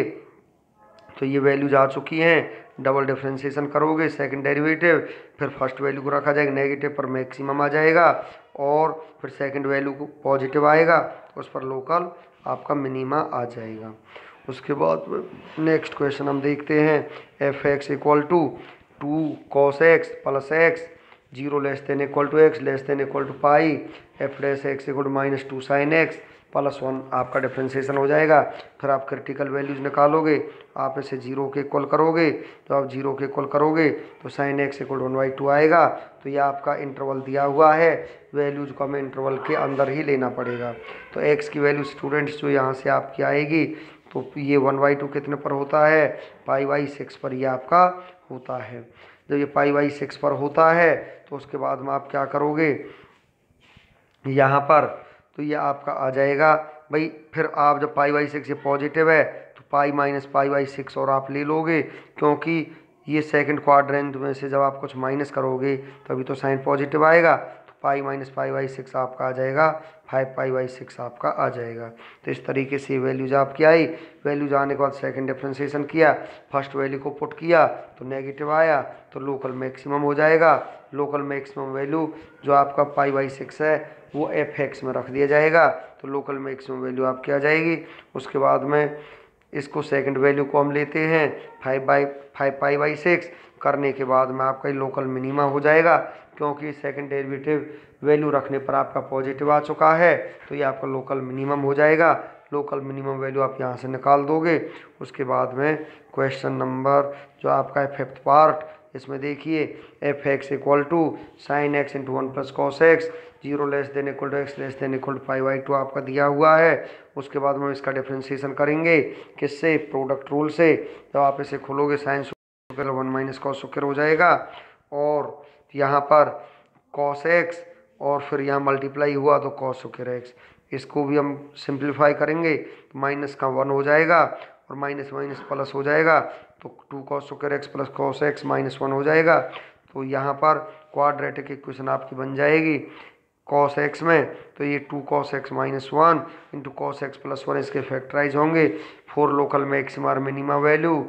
तो ये वैल्यूज आ चुकी हैं। डबल डिफ्रेंशिएशन करोगे सेकंड डेरिवेटिव, फिर फर्स्ट वैल्यू को रखा जाएगा नेगेटिव पर मैक्सिमम आ जाएगा, और फिर सेकंड वैल्यू को पॉजिटिव आएगा उस पर लोकल आपका मिनिमा आ जाएगा। उसके बाद नेक्स्ट क्वेश्चन हम देखते हैं, f x equal to two cos x plus x zero less than equal to x less than equal to pi, f dash x equal to minus two sine x plus one आपका differentiation हो जाएगा। फिर आप critical values निकालोगे, आप इसे zero के equal करोगे, तो आप जीरो के इक्वल करोगे तो sine x equal one by two आएगा। तो ये आपका इंटरवल दिया हुआ है, वैल्यूज को हमें इंटरवल के अंदर ही लेना पड़ेगा। तो एक्स की वैल्यू स्टूडेंट्स जो यहाँ से आपकी आएगी, तो ये वन बाई टू कितने पर होता है, पाई बाई सिक्स पर ये आपका होता है। जब ये पाई बाई सिक्स पर होता है तो उसके बाद में आप क्या करोगे यहाँ पर, तो ये आपका आ जाएगा भाई। फिर आप जब पाई बाई सिक्स ये पॉजिटिव है तो pi minus pi by six और आप ले लोगे, क्योंकि ये सेकंड क्वाड्रेंट में से जब आप कुछ माइनस करोगे तभी तो साइन पॉजिटिव आएगा। तो pi minus pi by six आपका आ जाएगा, फाइव पाई बाई सिक्स आपका आ जाएगा। तो इस तरीके से वैल्यूज आपकी आई। वैल्यूज आने के बाद सेकंड डिफ्रेंशिएशन किया, फर्स्ट वैल्यू को पुट किया तो नेगेटिव आया, तो लोकल मैक्सिमम हो जाएगा। लोकल मैक्सिमम वैल्यू जो आपका पाई बाई सिक्स है वो एफ एक्स में रख दिया जाएगा, तो लोकल मैक्सिमम वैल्यू आपकी आ जाएगी। उसके बाद में इसको सेकंड वैल्यू को हम लेते हैं five by five pi by six, करने के बाद में आपका लोकल मिनिमा हो जाएगा, क्योंकि सेकंड डेरिवेटिव वैल्यू रखने पर आपका पॉजिटिव आ चुका है, तो ये आपका लोकल मिनिमम हो जाएगा। लोकल मिनिमम वैल्यू आप यहाँ से निकाल दोगे। उसके बाद में क्वेश्चन नंबर जो आपका है फिफ्थ पार्ट, इसमें देखिए f x equal to sine x into one plus cos x zero less than equal to x less than equal to pi by two आपका दिया हुआ है। उसके बाद में इसका डिफ्रेंशिएशन करेंगे किससे, प्रोडक्ट रूल से। जब आप इसे खोलोगे sine square one minus cos square हो जाएगा, और यहाँ पर कॉस एक्स और फिर यहाँ मल्टीप्लाई हुआ तो कॉस स्क्वायर एक्स, इसको भी हम सिंप्लीफाई करेंगे तो माइनस का वन हो जाएगा और माइनस माइनस प्लस हो जाएगा, तो two cos square x plus cos x minus one हो जाएगा। तो यहाँ पर क्वाड्रेटिक इक्वेशन आपकी बन जाएगी कॉस एक्स में, तो ये two cos x minus one into cos x plus one इसके फैक्टराइज होंगे। फोर लोकल मैक्सिमा और minima value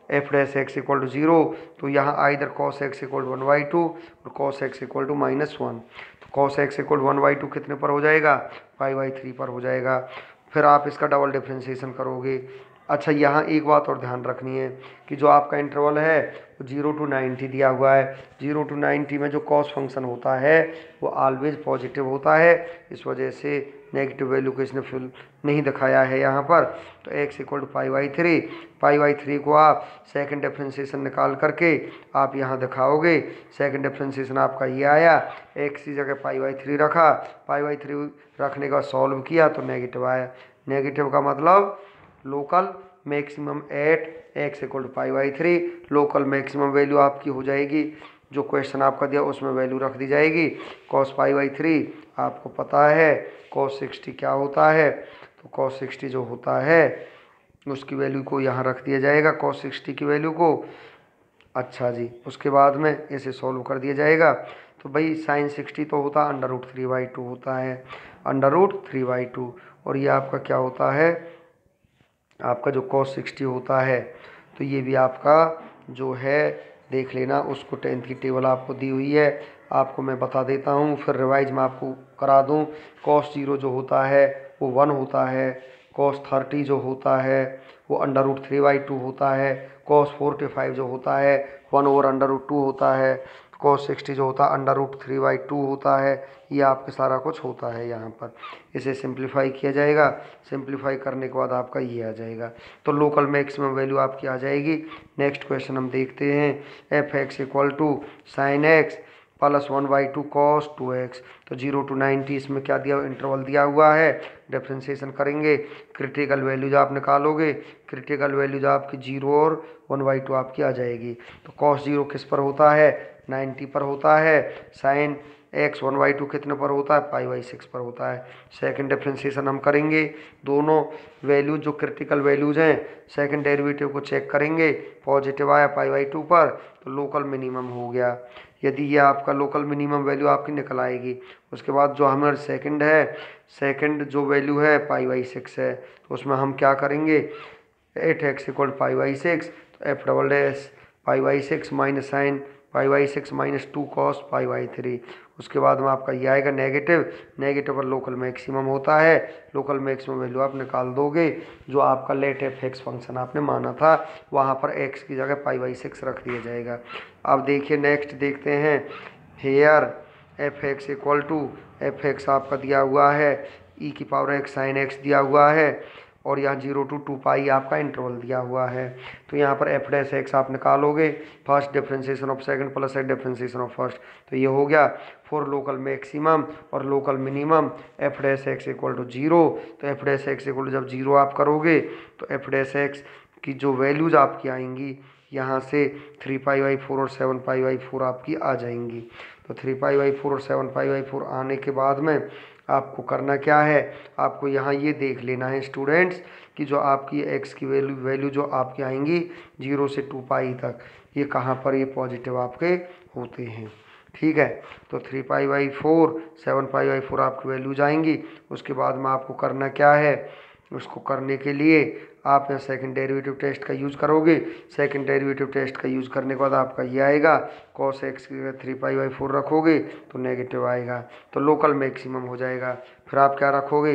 f dash x equal to zero, तो यहाँ either cos x equal to one by two और cos x equal to minus one. तो cos x equal to one by two कितने पर हो जाएगा, पाई by three पर हो जाएगा। फिर आप इसका डबल डिफ्रेंशिएशन करोगे। अच्छा, यहाँ एक बात और ध्यान रखनी है कि जो आपका इंटरवल है वो जीरो टू नाइन्टी दिया हुआ है। जीरो टू नाइन्टी में जो कॉस फंक्शन होता है वो ऑलवेज पॉजिटिव होता है, इस वजह से नेगेटिव वैल्यू को इसने फिल नहीं दिखाया है यहाँ पर। तो x equal to pi by three, pi by three को आप सेकंड डिफ्रेंशिएशन निकाल करके आप यहाँ दिखाओगे। सेकंड डिफ्रेंशिएशन आपका ये आया, एक्स की जगह पाई बाई थ्री रखा, पाई बाई थ्री रखने के बाद सॉल्व किया तो नेगेटिव आया। नेगेटिव का मतलब local maximum at x equal to pi by three. Local maximum value आपकी हो जाएगी, जो क्वेश्चन आपका दिया उसमें वैल्यू रख दी जाएगी कॉस पाई बाई थ्री। आपको पता है कॉस सिक्सटी क्या होता है, तो कॉस सिक्सटी जो होता है उसकी वैल्यू को यहाँ रख दिया जाएगा, कॉस सिक्सटी की वैल्यू को। अच्छा जी, उसके बाद में इसे सॉल्व कर दिया जाएगा। तो भाई साइन सिक्सटी तो होता है under root three by two होता है, under root three by two. और ये आपका क्या होता है, आपका जो कॉस सिक्सटी होता है। तो ये भी आपका जो है देख लेना, उसको टेंथ की टेबल आपको दी हुई है, आपको मैं बता देता हूँ, फिर रिवाइज में आपको करा दूँ। कॉस जीरो जो होता है वो वन होता है, कॉस थर्टी जो होता है वो under root three by two होता है, कॉस फोर्टी फाइव जो होता है one over under root two होता है, कॉस सिक्सटी जो होता है under root three by two होता है। ये आपके सारा कुछ होता है यहाँ पर। इसे सिंप्लीफाई किया जाएगा, सिंप्लीफाई करने के बाद आपका ये आ जाएगा। तो लोकल मैक्सिमम वैल्यू आपकी आ जाएगी। नेक्स्ट क्वेश्चन हम देखते हैं, f x equal to sine x plus one by two cos two x. तो जीरो टू नाइन्टी इसमें क्या दिया, इंटरवल दिया हुआ है। डिफ्रेंशिएशन करेंगे, क्रिटिकल वैल्यू जो आप निकालोगे, क्रिटिकल वैल्यू जो आपकी जीरो और वन बाई टू आपकी आ जाएगी। तो कॉस जीरो किस पर होता है, नाइन्टी पर होता है। Sine x one by two कितने पर होता है, पाई बाई सिक्स पर होता है। सेकंड डिफ्रेंशिएशन हम करेंगे, दोनों वैल्यू जो क्रिटिकल वैल्यूज हैं सेकंड डेरिवेटिव को चेक करेंगे, पॉजिटिव आया पाई बाई टू पर तो लोकल मिनिमम हो गया। यदि ये आपका लोकल मिनिमम वैल्यू आपकी निकल आएगी, उसके बाद जो हमारे सेकंड है, सेकंड जो वैल्यू है पाई बाई सिक्स है, तो उसमें हम क्या करेंगे, at x equal pi by six, तो f double dash pi by six minus sine pi by six minus two cos pi by three. उसके बाद में आपका ये आएगा नेगेटिव, नेगेटिव पर लोकल मैक्सिमम होता है। लोकल मैक्सिमम वैल्यू आप निकाल दोगे, जो आपका लेट एफ एक्स फंक्शन आपने माना था वहाँ पर एक्स की जगह पाई बाई सिक्स रख दिया जाएगा। अब देखिए नेक्स्ट देखते हैं, here f x equal to f x आपका दिया हुआ है ई की पावर एक्स साइन एक्स दिया हुआ है, और यहाँ जीरो टू टू पाई आपका इंटरवल दिया हुआ है। तो यहाँ पर एफ डैश एक्स आप निकालोगे, first differentiation of second plus second differentiation of first, तो ये हो गया फॉर लोकल मैक्सिमम और local minimum f dash x equal to zero. तो f dash x equal to जब जीरो आप करोगे तो एफ डैश एक्स की जो वैल्यूज आपकी आएंगी यहाँ से थ्री पाई बाई फोर और सेवन पाई बाई फोर आपकी आ जाएंगी। तो थ्री पाई बाई फोर और सेवन पाई बाई फोर आने के बाद में आपको करना क्या है, आपको यहाँ ये देख लेना है स्टूडेंट्स कि जो आपकी एक्स की वैल्यू वैल्यू जो आपकी आएंगी जीरो से टू पाई तक, ये कहाँ पर ये पॉजिटिव आपके होते हैं। ठीक है, तो three pi by four seven pi by four आपकी वैल्यू जाएंगी। उसके बाद में आपको करना क्या है, उसको करने के लिए आप यहाँ सेकंड डेरिवेटिव टेस्ट का यूज़ करोगे। सेकंड डेरिवेटिव टेस्ट का यूज़ करने के बाद आपका ये आएगा कॉस एक्स की थ्री पाई बाई फोर रखोगे तो नेगेटिव आएगा, तो लोकल मैक्सिमम हो जाएगा। फिर आप क्या रखोगे,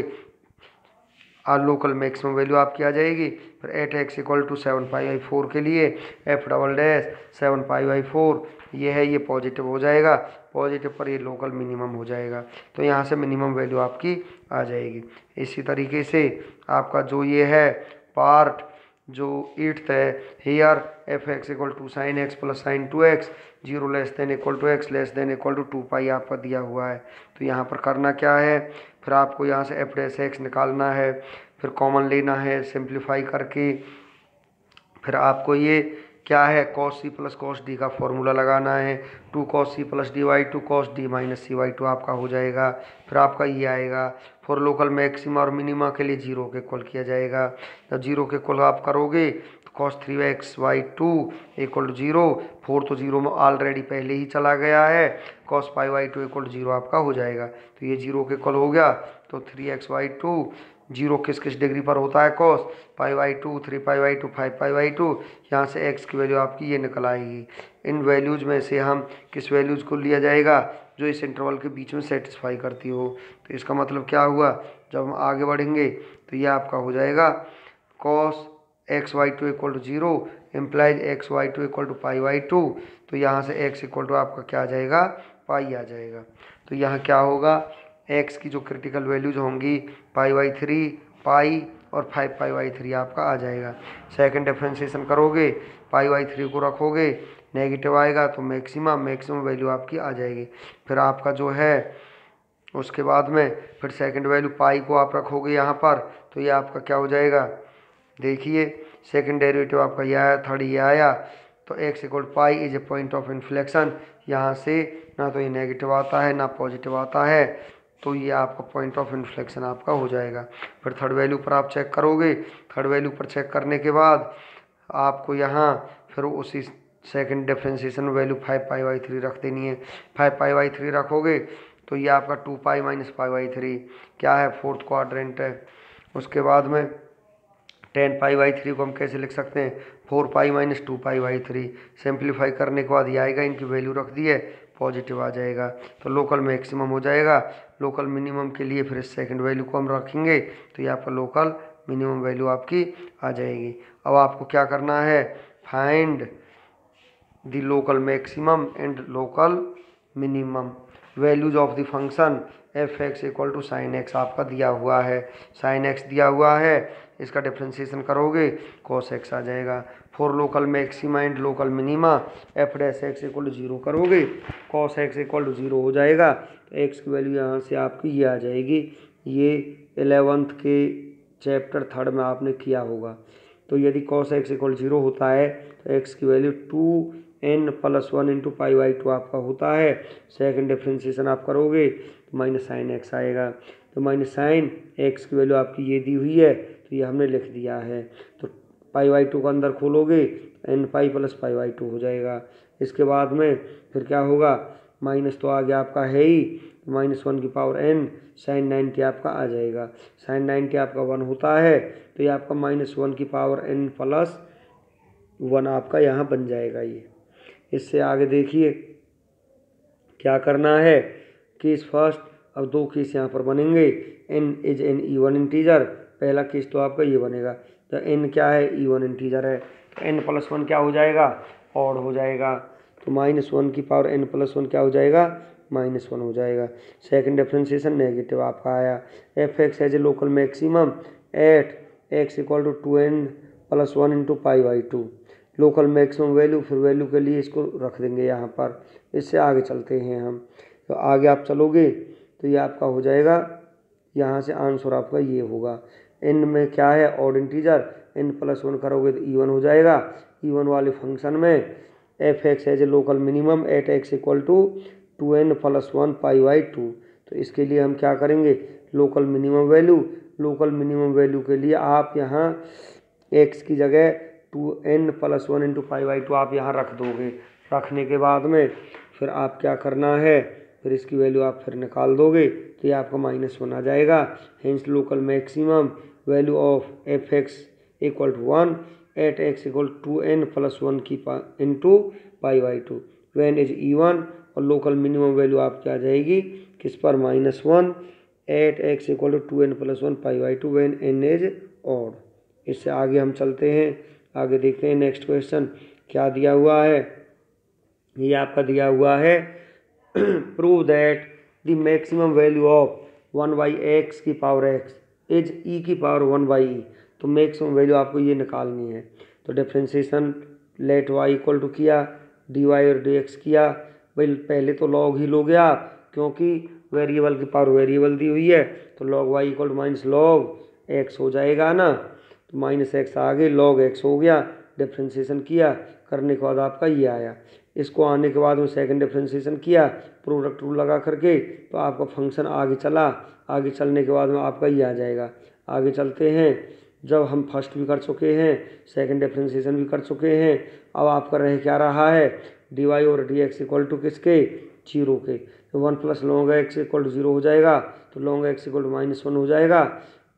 आ लोकल मैक्सिमम वैल्यू आपकी आ जाएगी। फिर at x equal to seven pi by four के लिए f double dash seven pi by four ये है, ये पॉजिटिव हो जाएगा, पॉजिटिव पर ये लोकल मिनिमम हो जाएगा, तो यहाँ से मिनिमम वैल्यू आपकी आ जाएगी। इसी तरीके से आपका जो ये है पार्ट जो एट्थ है, here f x equal to sine x plus sine two x zero less than equal to x less than equal to two pi आपका दिया हुआ है। तो यहाँ पर करना क्या है, फिर आपको यहाँ से एफ डैश एक्स निकालना है, फिर कॉमन लेना है सिंप्लीफाई करके। फिर आपको ये क्या है, cos C plus cos D का फॉर्मूला लगाना है, two cos C plus D by two cos D minus C by two आपका हो जाएगा। फिर आपका ये आएगा फॉर लोकल मैक्सिमा और मिनिमा के लिए जीरो के इक्वल किया जाएगा। जब जीरो के इक्वल आप करोगे तो cos three x Y two equal to zero, for तो जीरो में ऑलरेडी पहले ही चला गया है, cos pi by two equal to zero आपका हो जाएगा। तो ये जीरो के इक्वल हो गया, तो three x Y to zero किस किस डिग्री पर होता है, cos pi by two, three pi by two, five pi by two. यहाँ से एक्स की वैल्यू आपकी ये निकल आएगी। इन वैल्यूज़ में से हम किस वैल्यूज़ को लिया जाएगा, जो इस इंटरवल के बीच में सेटिस्फाई करती हो। तो इसका मतलब क्या हुआ, जब हम आगे बढ़ेंगे तो ये आपका हो जाएगा cos x Y two equal to zero implies x Y two equal to pi by two. तो यहाँ से एक्स इक्वल टू आपका क्या आ जाएगा, पाई आ जाएगा। तो यहाँ क्या होगा, एक्स की जो क्रिटिकल वैल्यूज होंगी पाई बाई थ्री, पाई और फाइव पाई बाई थ्री आपका आ जाएगा। सेकंड डिफरेंशिएशन करोगे, पाई बाई थ्री को रखोगे, नेगेटिव आएगा तो मैक्सिमम मैक्सिमम वैल्यू आपकी आ जाएगी। फिर आपका जो है उसके बाद में फिर सेकंड वैल्यू पाई को आप रखोगे यहाँ पर, तो ये आपका क्या हो जाएगा, देखिए सेकंड डेरिवेटिव आपका ये आया, थर्ड ये आया। तो x equal pi is a point of inflection. यहाँ से ना तो ये नेगेटिव आता है ना पॉजिटिव आता है, तो ये आपका पॉइंट ऑफ इन्फ्लेक्शन आपका हो जाएगा। फिर थर्ड वैल्यू पर आप चेक करोगे, थर्ड वैल्यू पर चेक करने के बाद आपको यहाँ फिर उसी second differentiation value five pi by three रख देनी है। फाइव पाई बाई थ्री रखोगे तो ये आपका two pi minus pi by three क्या है, फोर्थ क्वाड्रेंट है। उसके बाद में टेन पाई बाई थ्री को हम कैसे लिख सकते हैं, four pi minus two pi by three. Simplify करने के बाद ये आएगा, इनकी वैल्यू रख दी है, पॉजिटिव आ जाएगा तो लोकल मैक्सिमम हो जाएगा। लोकल मिनिमम के लिए फिर इस सेकंड वैल्यू को हम रखेंगे तो ये आपका लोकल मिनिमम वैल्यू आपकी आ जाएगी। अब आपको क्या करना है, find the local maximum and local minimum values of the function f x equal to sine x आपका दिया हुआ है। साइन एक्स दिया हुआ है, इसका डिफ्रेंशिएशन करोगे कॉस एक्स आ जाएगा। For local maxima and local minima f dash x equal to zero करोगे, cos x equal to zero हो जाएगा। तो एक्स की वैल्यू यहाँ से आपकी ये आ जाएगी। ये एलेवंथ के चैप्टर थर्ड में आपने किया होगा। तो यदि कॉस एक्स इक्वल जीरो होता है तो एक्स की value two n plus one into pi by two आपका होता है। सेकंड डिफ्रेंशिएशन आप करोगे तो माइनस साइन एक्स आएगा। तो माइनस साइन एक्स की वैल्यू आपकी ये दी हुई है, तो ये हमने लिख दिया है। तो पाई बाई टू को अंदर खोलोगे n pi plus pi by two हो जाएगा। इसके बाद में फिर क्या होगा, माइनस तो आगे आपका है ही, माइनस वन की पावर एन साइन नाइन्टी आपका आ जाएगा। साइन नाइन्टी आपका वन होता है तो ये आपका माइनस वन की पावर एन प्लस वन आपका यहाँ बन जाएगा। ये इससे आगे देखिए क्या करना है, केस फर्स्ट। अब दो केस यहाँ पर बनेंगे, n is an even integer. पहला केस तो आपका ये बनेगा, तो एन क्या है, इवन इंटीजर है, तो एन प्लस वन क्या हो जाएगा, ऑड हो जाएगा। तो माइनस वन की पावर एन प्लस वन क्या हो जाएगा, माइनस वन हो जाएगा। सेकंड डिफरेंशिएशन नेगेटिव आपका आया। F x has a local maximum at x equal to two n plus one into pi by two. Local maximum value, फिर value के लिए इसको रख देंगे यहाँ पर। इससे आगे चलते हैं हम, तो आगे आप चलोगे तो ये आपका हो जाएगा, यहाँ से आंसर आपका ये होगा। एन में क्या है, odd integer, n plus one करोगे तो इवन हो जाएगा। इवन वाले फंक्शन में f x has a local minimum at x equal to two n plus one pi by two. तो इसके लिए हम क्या करेंगे, local minimum value, local minimum value के लिए आप यहाँ एक्स की जगह two n plus one into pi by two आप यहाँ रख दोगे। रखने के बाद में फिर आप क्या करना है, फिर इसकी वैल्यू आप फिर निकाल दोगे तो ये आपका माइनस वन आ जाएगा। Hence local maximum value of f x equal to one at x equal to n plus one की into pi by two when is even. और लोकल मिनिमम वैल्यू आपकी आ जाएगी किस पर, minus one at x equal to two n plus one pi by two when n is odd. इससे आगे हम चलते हैं, आगे देखते हैं नेक्स्ट क्वेश्चन क्या दिया हुआ है। ये आपका दिया हुआ है prove that the maximum value of one by x की पावर एक्स इज ई की पावर वन बाई ई। तो मैक्सिमम वैल्यू आपको ये निकालनी है। तो differentiation let y equal to किया, डी वाई और डी एक्स किया। भाई पहले तो लॉग ही लोगे आप, क्योंकि वेरिएबल की पावर वेरिएबल दी हुई है। तो log y equal to minus log x हो जाएगा ना, तो माइनस एक्स आगे लॉग एक्स हो गया। डिफ्रेंशिएशन किया, करने के बाद आपका ये आया। इसको आने के बाद में सेकंड डिफ्रेंशिएशन किया प्रोडक्ट रूल लगा करके, तो आपका फंक्शन आगे चला। आगे चलने के बाद में आपका ये आ जाएगा। आगे चलते हैं, जब हम फर्स्ट भी कर चुके हैं, सेकंड डिफ्रेंशिएशन भी कर चुके हैं, अब आपका रह क्या रहा है, डी वाई और डी एक्स इक्वल टू किसके, जीरो के। तो one plus log x equal to zero हो जाएगा, तो log x equal to minus one हो जाएगा।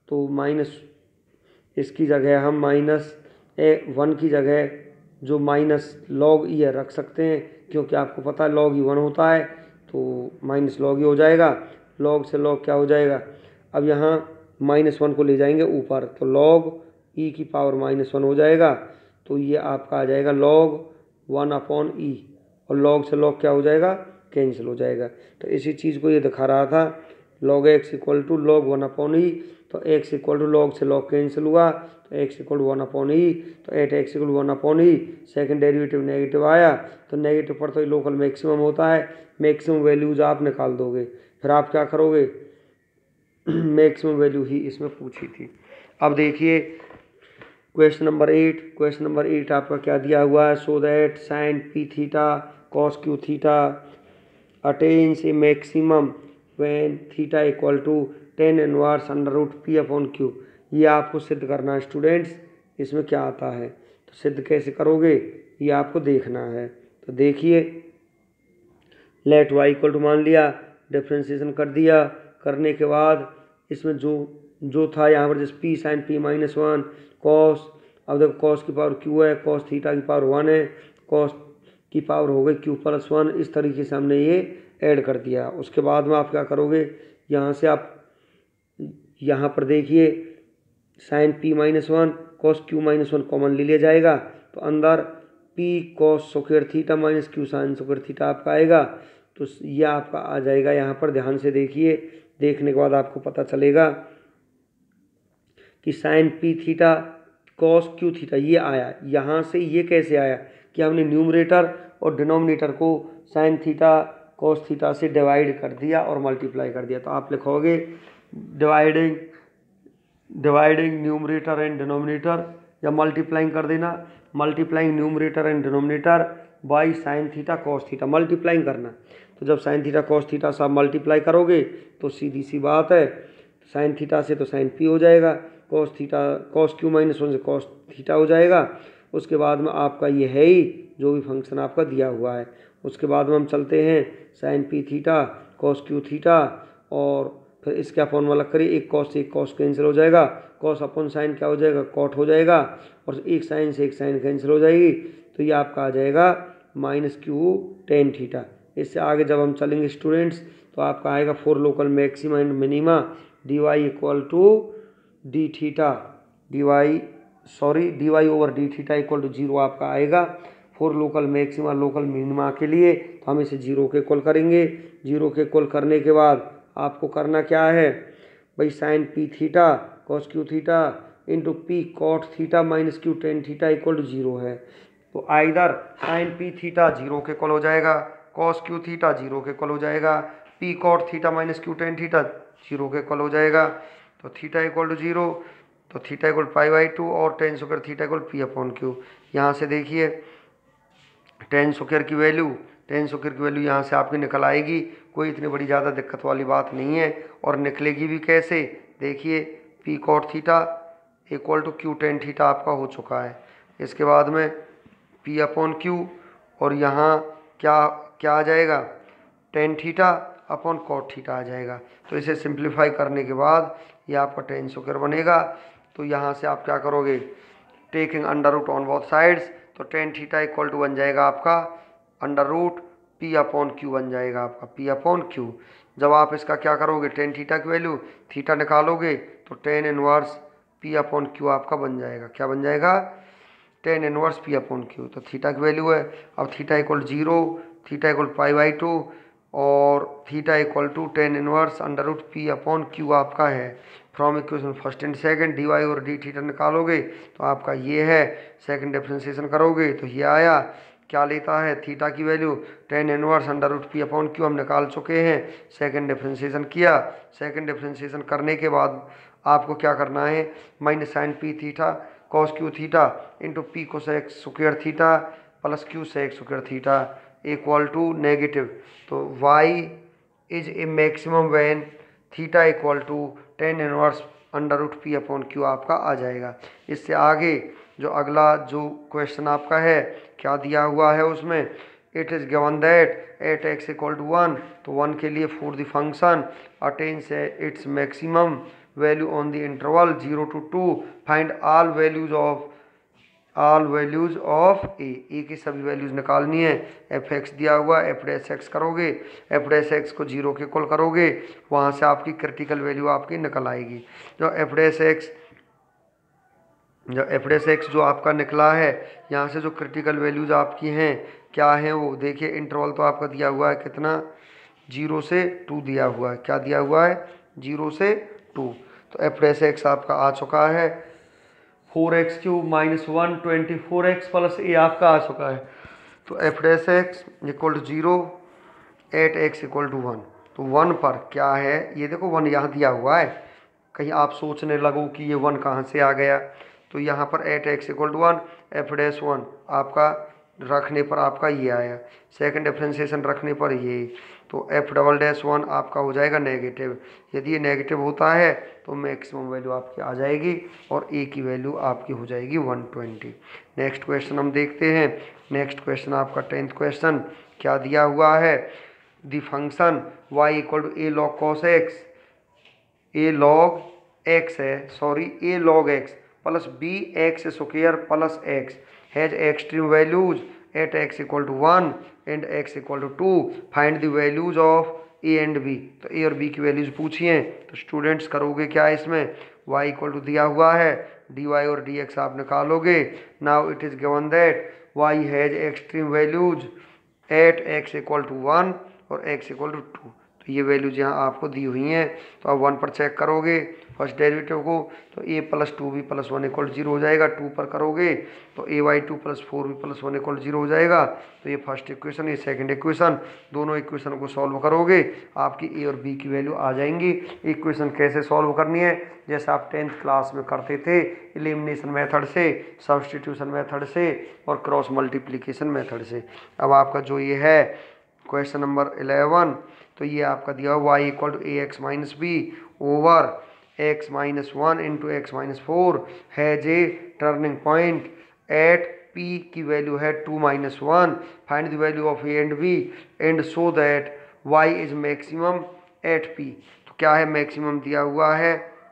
तो माइनस इसकी जगह हम माइनस ए वन की जगह जो माइनस लॉग ई है रख सकते हैं, क्योंकि आपको पता है लॉग ई वन होता है, तो माइनस लॉग ई हो जाएगा। लॉग से लॉग क्या हो जाएगा, अब यहाँ माइनस वन को ले जाएंगे ऊपर, तो लॉग ई की पावर माइनस वन हो जाएगा। तो ये आपका आ जाएगा लॉग वन अपॉन ई, और लॉग से लॉग क्या हो जाएगा, कैंसिल हो जाएगा। तो इसी चीज़ को ये दिखा रहा था, log x equal to log one upon e, तो एक्स इक्वल टू लॉग से लॉग कैंसिल हुआ, तो x equal to one upon e, तो at x equal one upon e, second derivative negative आया, तो नेगेटिव पर तो ये लोकल मैक्सिमम होता है, मैक्सिमम वैल्यूज आप निकाल दोगे। फिर आप क्या करोगे, मैक्सिमम वैल्यू ही इसमें पूछी थी। अब देखिए question number eight, question number eight आपका क्या दिया हुआ है, so that sine p theta cos q theta attains a maximum when theta equal to tan inverse under root p upon q. ये आपको सिद्ध करना है स्टूडेंट्स, इसमें क्या आता है, तो सिद्ध कैसे करोगे ये आपको देखना है। तो देखिए लेट वाई इक्वल टू मान लिया, डिफ्रेंशिएशन कर दिया, करने के बाद इसमें जो जो था यहाँ पर जैसे p sine p minus one cos, अब देखो कॉस की पावर क्यू है, कॉस थीटा की पावर वन है, कॉस की पावर हो गई क्यू प्लस वन, इस तरीके से हमने ये ऐड कर दिया। उसके बाद में आप क्या करोगे, यहाँ से आप यहाँ पर देखिए sine p minus one cos q minus one common ले लिया जाएगा, तो अंदर p cos square theta minus q sine square theta आपका आएगा। तो ये आपका आ जाएगा, यहाँ पर ध्यान से देखिए, देखने के बाद आपको पता चलेगा कि sine p theta cos q theta ये आया। यहाँ से ये कैसे आया कि हमने न्यूमरेटर और डिनोमिनेटर को साइन थीटा कॉस थीटा से डिवाइड कर दिया और मल्टीप्लाई कर दिया। तो आप लिखोगे dividing dividing numerator and denominator, या मल्टीप्लाइंग कर देना, multiplying numerator and denominator by sine theta cos theta, multiplying करना। तो जब साइन थीटा कॉस थीटा से आप मल्टीप्लाई करोगे तो सीधी सी बात है, साइन थीटा से तो साइन पी हो जाएगा, cos theta cos q minus one से कॉस थीटा हो जाएगा। उसके बाद में आपका ये है ही जो भी फंक्शन आपका दिया हुआ है। उसके बाद में हम चलते हैं sine p theta cos q theta, और फिर इसका फॉर्मूला लग करिए, एक कॉस से एक कॉस कैंसिल हो जाएगा, कॉस अपॉन साइन क्या हो जाएगा, कॉट हो जाएगा, और एक साइन से एक साइन कैंसिल हो जाएगी। तो ये आपका आ जाएगा माइनस क्यू टेन थीटा। इससे आगे जब हम चलेंगे स्टूडेंट्स तो आपका आएगा for local maxima and minima d y equal to d theta d y sorry d y over d theta equal to zero आपका आएगा for local maxima local minima के लिए। तो हम इसे जीरो के इक्वल करेंगे, जीरो के इक्वल करने के बाद आपको करना क्या है भाई, sine p theta cos q theta into p cot theta minus q tan theta equal to zero है। तो either sine p theta zero के इक्वल हो जाएगा, कॉस क्यू थीटा जीरो के इक्वल हो जाएगा, p cot theta minus q tan theta zero के equal हो जाएगा। तो थीटा इक्वल टू जीरो, तो theta equal pi by two और tan square theta equal p upon Q. यहाँ से देखिए टेन स्क्वायर की वैल्यू टेन स्क्वायर की वैल्यू यहाँ से आपकी निकल आएगी, कोई इतनी बड़ी ज़्यादा दिक्कत वाली बात नहीं है। और निकलेगी भी कैसे, देखिए p cot theta equal to q tan theta आपका हो चुका है। इसके बाद में पी अपॉन क्यू, और यहाँ क्या क्या आ जाएगा, tan theta upon cot theta आ जाएगा। तो इसे सिंप्लीफाई करने के बाद ये आपका टेन स्क्वायर बनेगा। तो यहाँ से आप क्या करोगे, taking under root on both sides, तो टेन थीटा इक्वल टू बन जाएगा आपका under root p upon q बन जाएगा आपका पी अपॉन क्यू। जब आप इसका क्या करोगे, टेन थीटा की वैल्यू थीटा निकालोगे तो tan inverse p upon q आपका बन जाएगा। क्या बन जाएगा, tan inverse p upon q. तो थीटा की वैल्यू है, अब theta equal zero, theta equal pi by two और theta equal to tan inverse under root p upon q आपका है। From equation first and second d y और d theta निकालोगे तो आपका ये है, सेकंड डिफरेंशिएशन करोगे तो ये आया, क्या लेता है थीटा की value tan inverse under root p upon q हम निकाल चुके हैं। सेकंड डिफरेंशिएशन किया, सेकंड डिफरेंशिएशन करने के बाद आपको क्या करना है, minus sine p theta cos q theta into p cosec square theta plus q sec square theta equal to negative. तो y is a maximum when theta equal to tan inverse under root p upon q आपका आ जाएगा। इससे आगे जो अगला जो question आपका है क्या दिया हुआ है उसमें, it is given that at x equal to one, तो वन के लिए for the function attains its maximum value on the interval zero to two, find all values of all values of a, a की सभी values निकालनी है। F x दिया हुआ, f dash x करोगे, एफ डैश एक्स को zero के equal करोगे, वहाँ से आपकी क्रिटिकल वैल्यू आपकी निकल आएगी। जो एफ डैश एक्स जो एफ डैश एक्स जो आपका निकला है, यहाँ से जो क्रिटिकल वैल्यूज आपकी हैं क्या हैं वो देखिए। इंटरवल तो आपका दिया हुआ है कितना, जीरो से टू दिया हुआ है। क्या दिया हुआ है, जीरो से टू। तो एफ डैश एक्स आपका आ चुका है four x cube minus one twenty four x plus a आपका आ चुका है। तो f dash x equal to zero at x equal to one. तो वन पर क्या है, ये देखो वन यहाँ दिया हुआ है, कहीं आप सोचने लगो कि ये वन कहाँ से आ गया। तो यहाँ पर at x equal to one, f dash one आपका रखने पर आपका ये आया, सेकंड डिफरेंशिएशन रखने पर ये। तो एफ डबल डैश वन आपका हो जाएगा नेगेटिव। यदि ये नेगेटिव होता है तो मैक्सिमम वैल्यू आपकी आ जाएगी और ए की वैल्यू आपकी हो जाएगी वन ट्वेंटी। नेक्स्ट क्वेश्चन हम देखते हैं। नेक्स्ट क्वेश्चन आपका टेंथ क्वेश्चन क्या दिया हुआ है, the function y equal to a log cos x, a log x है sorry a log x plus b x square plus x has extreme values at x equal to one and x equal to two, find the values of a and b. तो a और b की values पूछिए। तो students करोगे क्या इसमें, y equal to दिया हुआ है, डी वाई और डी एक्स आप निकालोगे। Now it is given that y has extreme values at x equal to one और x इक्वल टू टू। तो ये वैल्यूज यहाँ आपको दी हुई हैं। तो आप वन पर चेक करोगे फर्स्ट डेरिवेटिव को, तो a plus two b plus one equal zero हो जाएगा। टू पर करोगे तो a y two plus four b plus one equal zero हो जाएगा। तो ये फर्स्ट इक्वेशन, ये सेकंड इक्वेशन, दोनों इक्वेशन को सॉल्व करोगे आपकी ए और बी की वैल्यू आ जाएंगी। इक्वेशन कैसे सॉल्व करनी है, जैसे आप टेंथ क्लास में करते थे, एलिमिनेशन मेथड से, सब्सटीट्यूशन मेथड से और क्रॉस मल्टीप्लीकेशन मेथड से। अब आपका जो ये है क्वेश्चन नंबर इलेवन, तो ये आपका दिया हुआ y equal to a x minus b over x minus one into x minus four has a turning point at p की वैल्यू है two minus one, find the value of a and b and so that y is maximum at p. तो क्या है, maximum दिया हुआ है,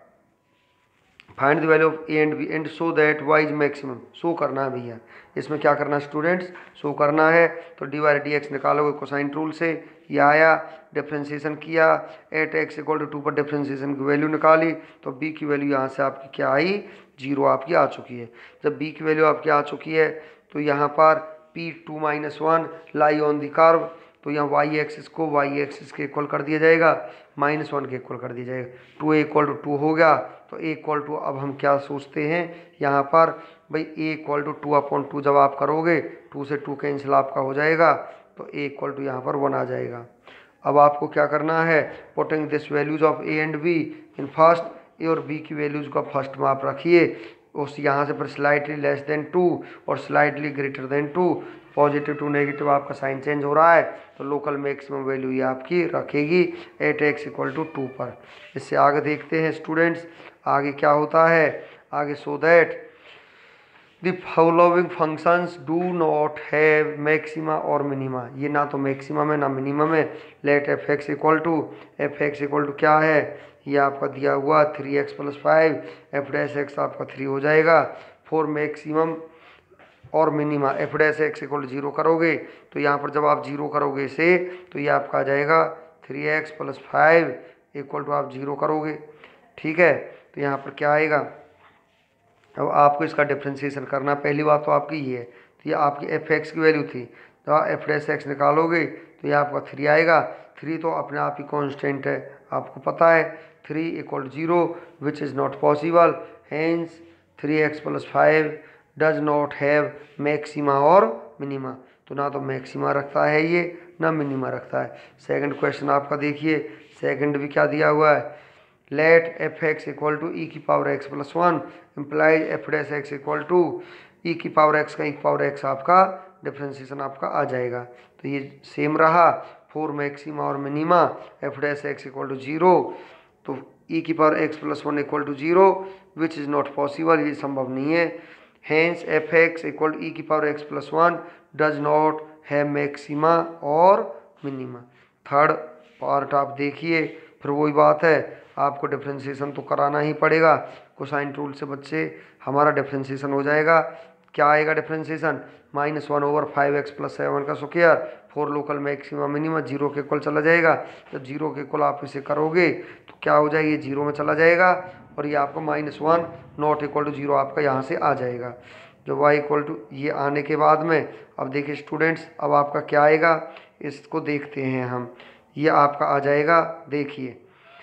find the value of a and b and so that y is maximum. Show करना है भैया, इसमें क्या करना है स्टूडेंट्स, शो करना है। तो डी वाई डी एक्स निकालोगे कोसाइन रूल से, ये आया, डिफ्रेंशिएशन किया, at x equal to two पर डिफ्रेंशिएशन की वैल्यू निकाली, तो बी की वैल्यू यहाँ से आपकी क्या आई, जीरो आपकी आ चुकी है। जब बी की वैल्यू आपकी आ चुकी है तो यहाँ पर p two minus one lie on the curve, तो यहाँ वाई एक्सिस को वाई एक्सिस के इक्वल कर दिया जाएगा, माइनस वन के इक्वल कर दिया जाएगा। Two a equal to two हो गया, तो ए इक्वल टू अब हम क्या सोचते हैं यहाँ पर भाई, a equal to two upon two जब आप करोगे, टू से टू कैंसिल आपका हो जाएगा, तो ए इक्वल टू यहाँ पर वन आ जाएगा। अब आपको क्या करना है, putting this values of a and b in first, a और बी की वैल्यूज को फर्स्ट में आप रखिए, उस यहाँ से फिर स्लाइटली लेस देन टू और slightly greater than two, positive to negative आपका साइन चेंज हो रहा है, तो लोकल मैक्सिमम वैल्यू ये आपकी रखेगी at x equal to two पर। इससे आगे देखते हैं स्टूडेंट्स, आगे क्या होता है आगे, so that the following functions do not have maxima और मिनिमा, ये ना तो मैक्सिमम है ना मिनिमम है। Let f x equal to, f x equal to क्या है, ये आपका दिया हुआ three x plus five, f dash x आपका थ्री हो जाएगा। फॉर मैक्सिमम और minima f dash x equal to zero करोगे, तो यहाँ पर जब आप जीरो करोगे इसे, तो ये आपका आ जाएगा three x plus five equal to आप जीरो करोगे, ठीक है। तो यहाँ पर क्या आएगा, अब आपको इसका डिफ्रेंशिएशन करना, पहली बात तो आपकी ये है, तो ये आपकी एफ एक्स की वैल्यू थी, तो आप एफ डैश एक्स निकालोगे तो ये आपका थ्री आएगा। थ्री तो अपने आप ही कांस्टेंट है, आपको पता है, three equal zero which is not possible, hence three x plus five does not have maxima और मिनिमा। तो ना तो मैक्सिमा रखता है ये, ना मिनिमा रखता है। सेकंड क्वेश्चन आपका देखिए, सेकंड भी क्या दिया हुआ है, let f x equal to e की power x plus one implies f dash x equal to e की पावर एक्स का ई की पावर एक्स आपका डिफ्रेंशिएशन आपका आ जाएगा। तो ये सेम रहा, फोर मैक्सिमा और minima f dash x equal to zero, तो ई की power x plus one equal to zero which is not possible, ये संभव नहीं है। Hence f x equal to e की power x plus one does not have maxima और minima. Third part आप देखिए, फिर वही बात है, आपको डिफ्रेंशिएशन तो कराना ही पड़ेगा। कोसाइन रूल से बच्चे हमारा डिफ्रेंशिएशन हो जाएगा। क्या आएगा differentiation? Minus one over five x plus seven का square for local maximum minimum zero के इक्वल चला जाएगा। जब जीरो के इक्वल आप इसे करोगे तो क्या हो जाएगा, ये जीरो में चला जाएगा और ये आपका minus one not equal to zero आपका यहाँ से आ जाएगा। जो y इक्वल टू ये आने के बाद में अब देखिए स्टूडेंट्स, अब आपका क्या आएगा इसको देखते हैं हम। ये आपका आ जाएगा, देखिए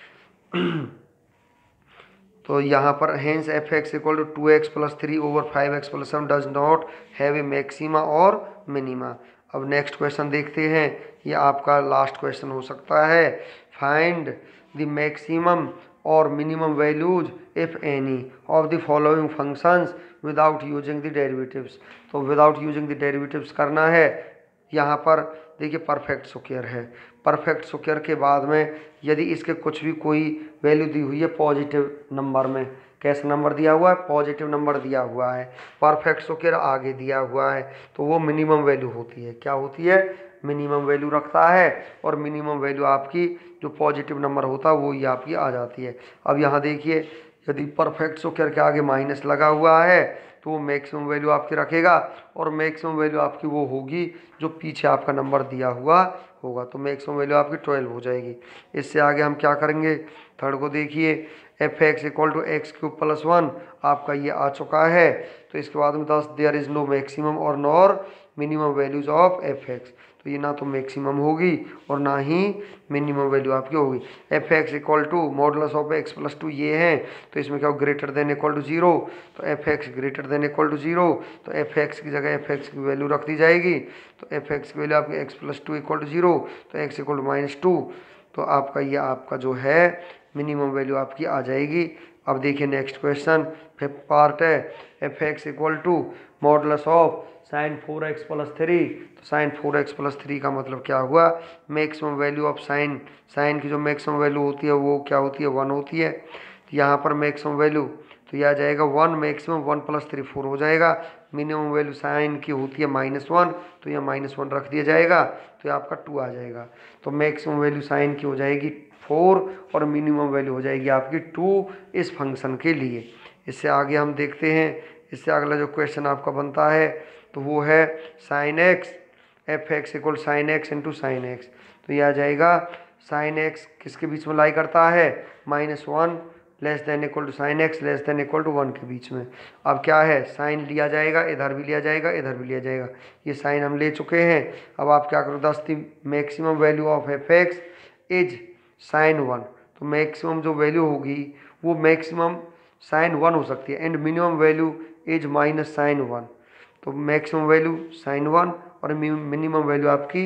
तो यहाँ पर hence f x equal to two x plus three over five x plus seven does not have a maxima और मिनिमा। अब नेक्स्ट क्वेश्चन देखते हैं, ये आपका लास्ट क्वेश्चन हो सकता है। फाइंड द मैक्सिमम और minimum values if any of the following functions without using the derivatives. तो विदाउट यूजिंग द डेरिवेटिव्स करना है। यहाँ पर देखिए परफेक्ट स्क्वायर है, परफेक्ट स्क्वायर के बाद में यदि इसके कुछ भी कोई वैल्यू दी हुई है पॉजिटिव नंबर में, कैसा नंबर दिया हुआ है, पॉजिटिव नंबर दिया हुआ है, परफेक्ट स्क्वायर आगे दिया हुआ है, तो वो मिनिमम वैल्यू होती है। क्या होती है? मिनिमम वैल्यू रखता है और मिनिमम वैल्यू आपकी जो पॉजिटिव नंबर होता है वो ही आपकी आ जाती है। अब यहाँ देखिए यदि परफेक्ट स्क्वायर के आगे माइनस लगा हुआ है तो वो मैक्सिमम वैल्यू आपकी रखेगा और मैक्सिमम वैल्यू आपकी वो होगी जो पीछे आपका नंबर दिया हुआ होगा, तो मैक्सिमम वैल्यू आपकी ट्वेल्व हो जाएगी। इससे आगे हम क्या करेंगे, थर्ड को देखिए, f x equal to x cube plus one आपका ये आ चुका है। तो इसके बाद में thus there is no maximum और nor minimum values of f x, तो ये ना तो मैक्सिमम होगी और ना ही मिनिमम वैल्यू आपकी होगी। F x equal to modulus of x plus two ये है, तो इसमें क्या हो, greater than equal to zero, तो f x greater than equal to zero, तो एफ एक्स की जगह एफ एक्स की वैल्यू रख दी जाएगी। तो एफ एक्स की वैल्यू आपकी x plus two equal to zero, तो x equal to minus two, तो आपका ये आपका जो है मिनिमम वैल्यू आपकी आ जाएगी। अब देखिए नेक्स्ट क्वेश्चन, फिफ्थ पार्ट है, f x equal to modulus of sine four x plus three, तो sine four x plus three का मतलब क्या हुआ, maximum value of sine, sine की जो मैक्सिमम वैल्यू होती है वो क्या होती है, वन होती है। तो यहाँ पर मैक्सिमम वैल्यू तो यह आ जाएगा one, maximum one plus three four हो जाएगा। मिनिमम वैल्यू साइन की होती है माइनस वन, तो यह माइनस वन रख दिया जाएगा, तो यह आपका टू आ जाएगा। तो मैक्सिमम वैल्यू साइन की हो जाएगी फोर और मिनिमम वैल्यू हो जाएगी आपकी टू इस फंक्शन के लिए। इससे आगे हम देखते हैं, इससे अगला जो क्वेश्चन आपका बनता है तो वो है sine x f x equal sine x into sine x, तो यह आ जाएगा साइन एक्स किसके बीच में लाई करता है, minus one less than equal to sine x less than equal to one के बीच में। अब क्या है, साइन लिया जाएगा, इधर भी लिया जाएगा, इधर भी लिया जाएगा, ये साइन हम ले चुके हैं। अब आप क्या करो, thus the maximum value of f x is sine one, तो मैक्सिमम जो वैल्यू होगी वो मैक्सिमम साइन वन हो सकती है and minimum value is minus sine one, तो मैक्सिमम वैल्यू साइन वन और मिनिमम वैल्यू आपकी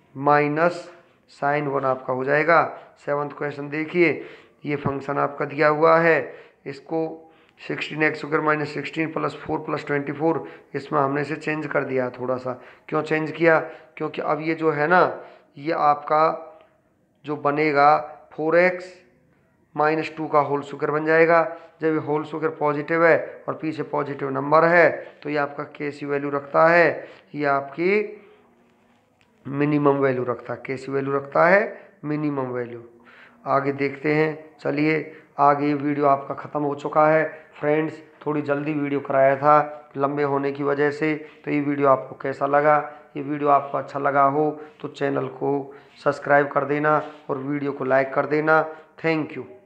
माइनस साइन वन आपका हो जाएगा। सेवन्थ क्वेश्चन देखिए, ये फंक्शन आपका दिया हुआ है, इसको sixteen x square minus sixteen plus four plus twenty four, इसमें हमने इसे चेंज कर दिया थोड़ा सा। क्यों चेंज किया, क्योंकि अब ये जो है ना, ये आपका जो बनेगा फोर एक्स माइनस टू का होल स्क्वायर बन जाएगा। जब ये होल स्क्वायर पॉजिटिव है और पीछे पॉजिटिव नंबर है तो ये आपका कैसी वैल्यू रखता है, ये आपकी मिनिमम वैल्यू रखता है, कैसी वैल्यू रखता है, मिनिमम वैल्यू। आगे देखते हैं, चलिए आगे। वीडियो आपका ख़त्म हो चुका है फ्रेंड्स, थोड़ी जल्दी वीडियो कराया था लंबे होने की वजह से। तो ये वीडियो आपको कैसा लगा, ये वीडियो आपको अच्छा लगा हो तो चैनल को सब्सक्राइब कर देना और वीडियो को लाइक कर देना। Thank you.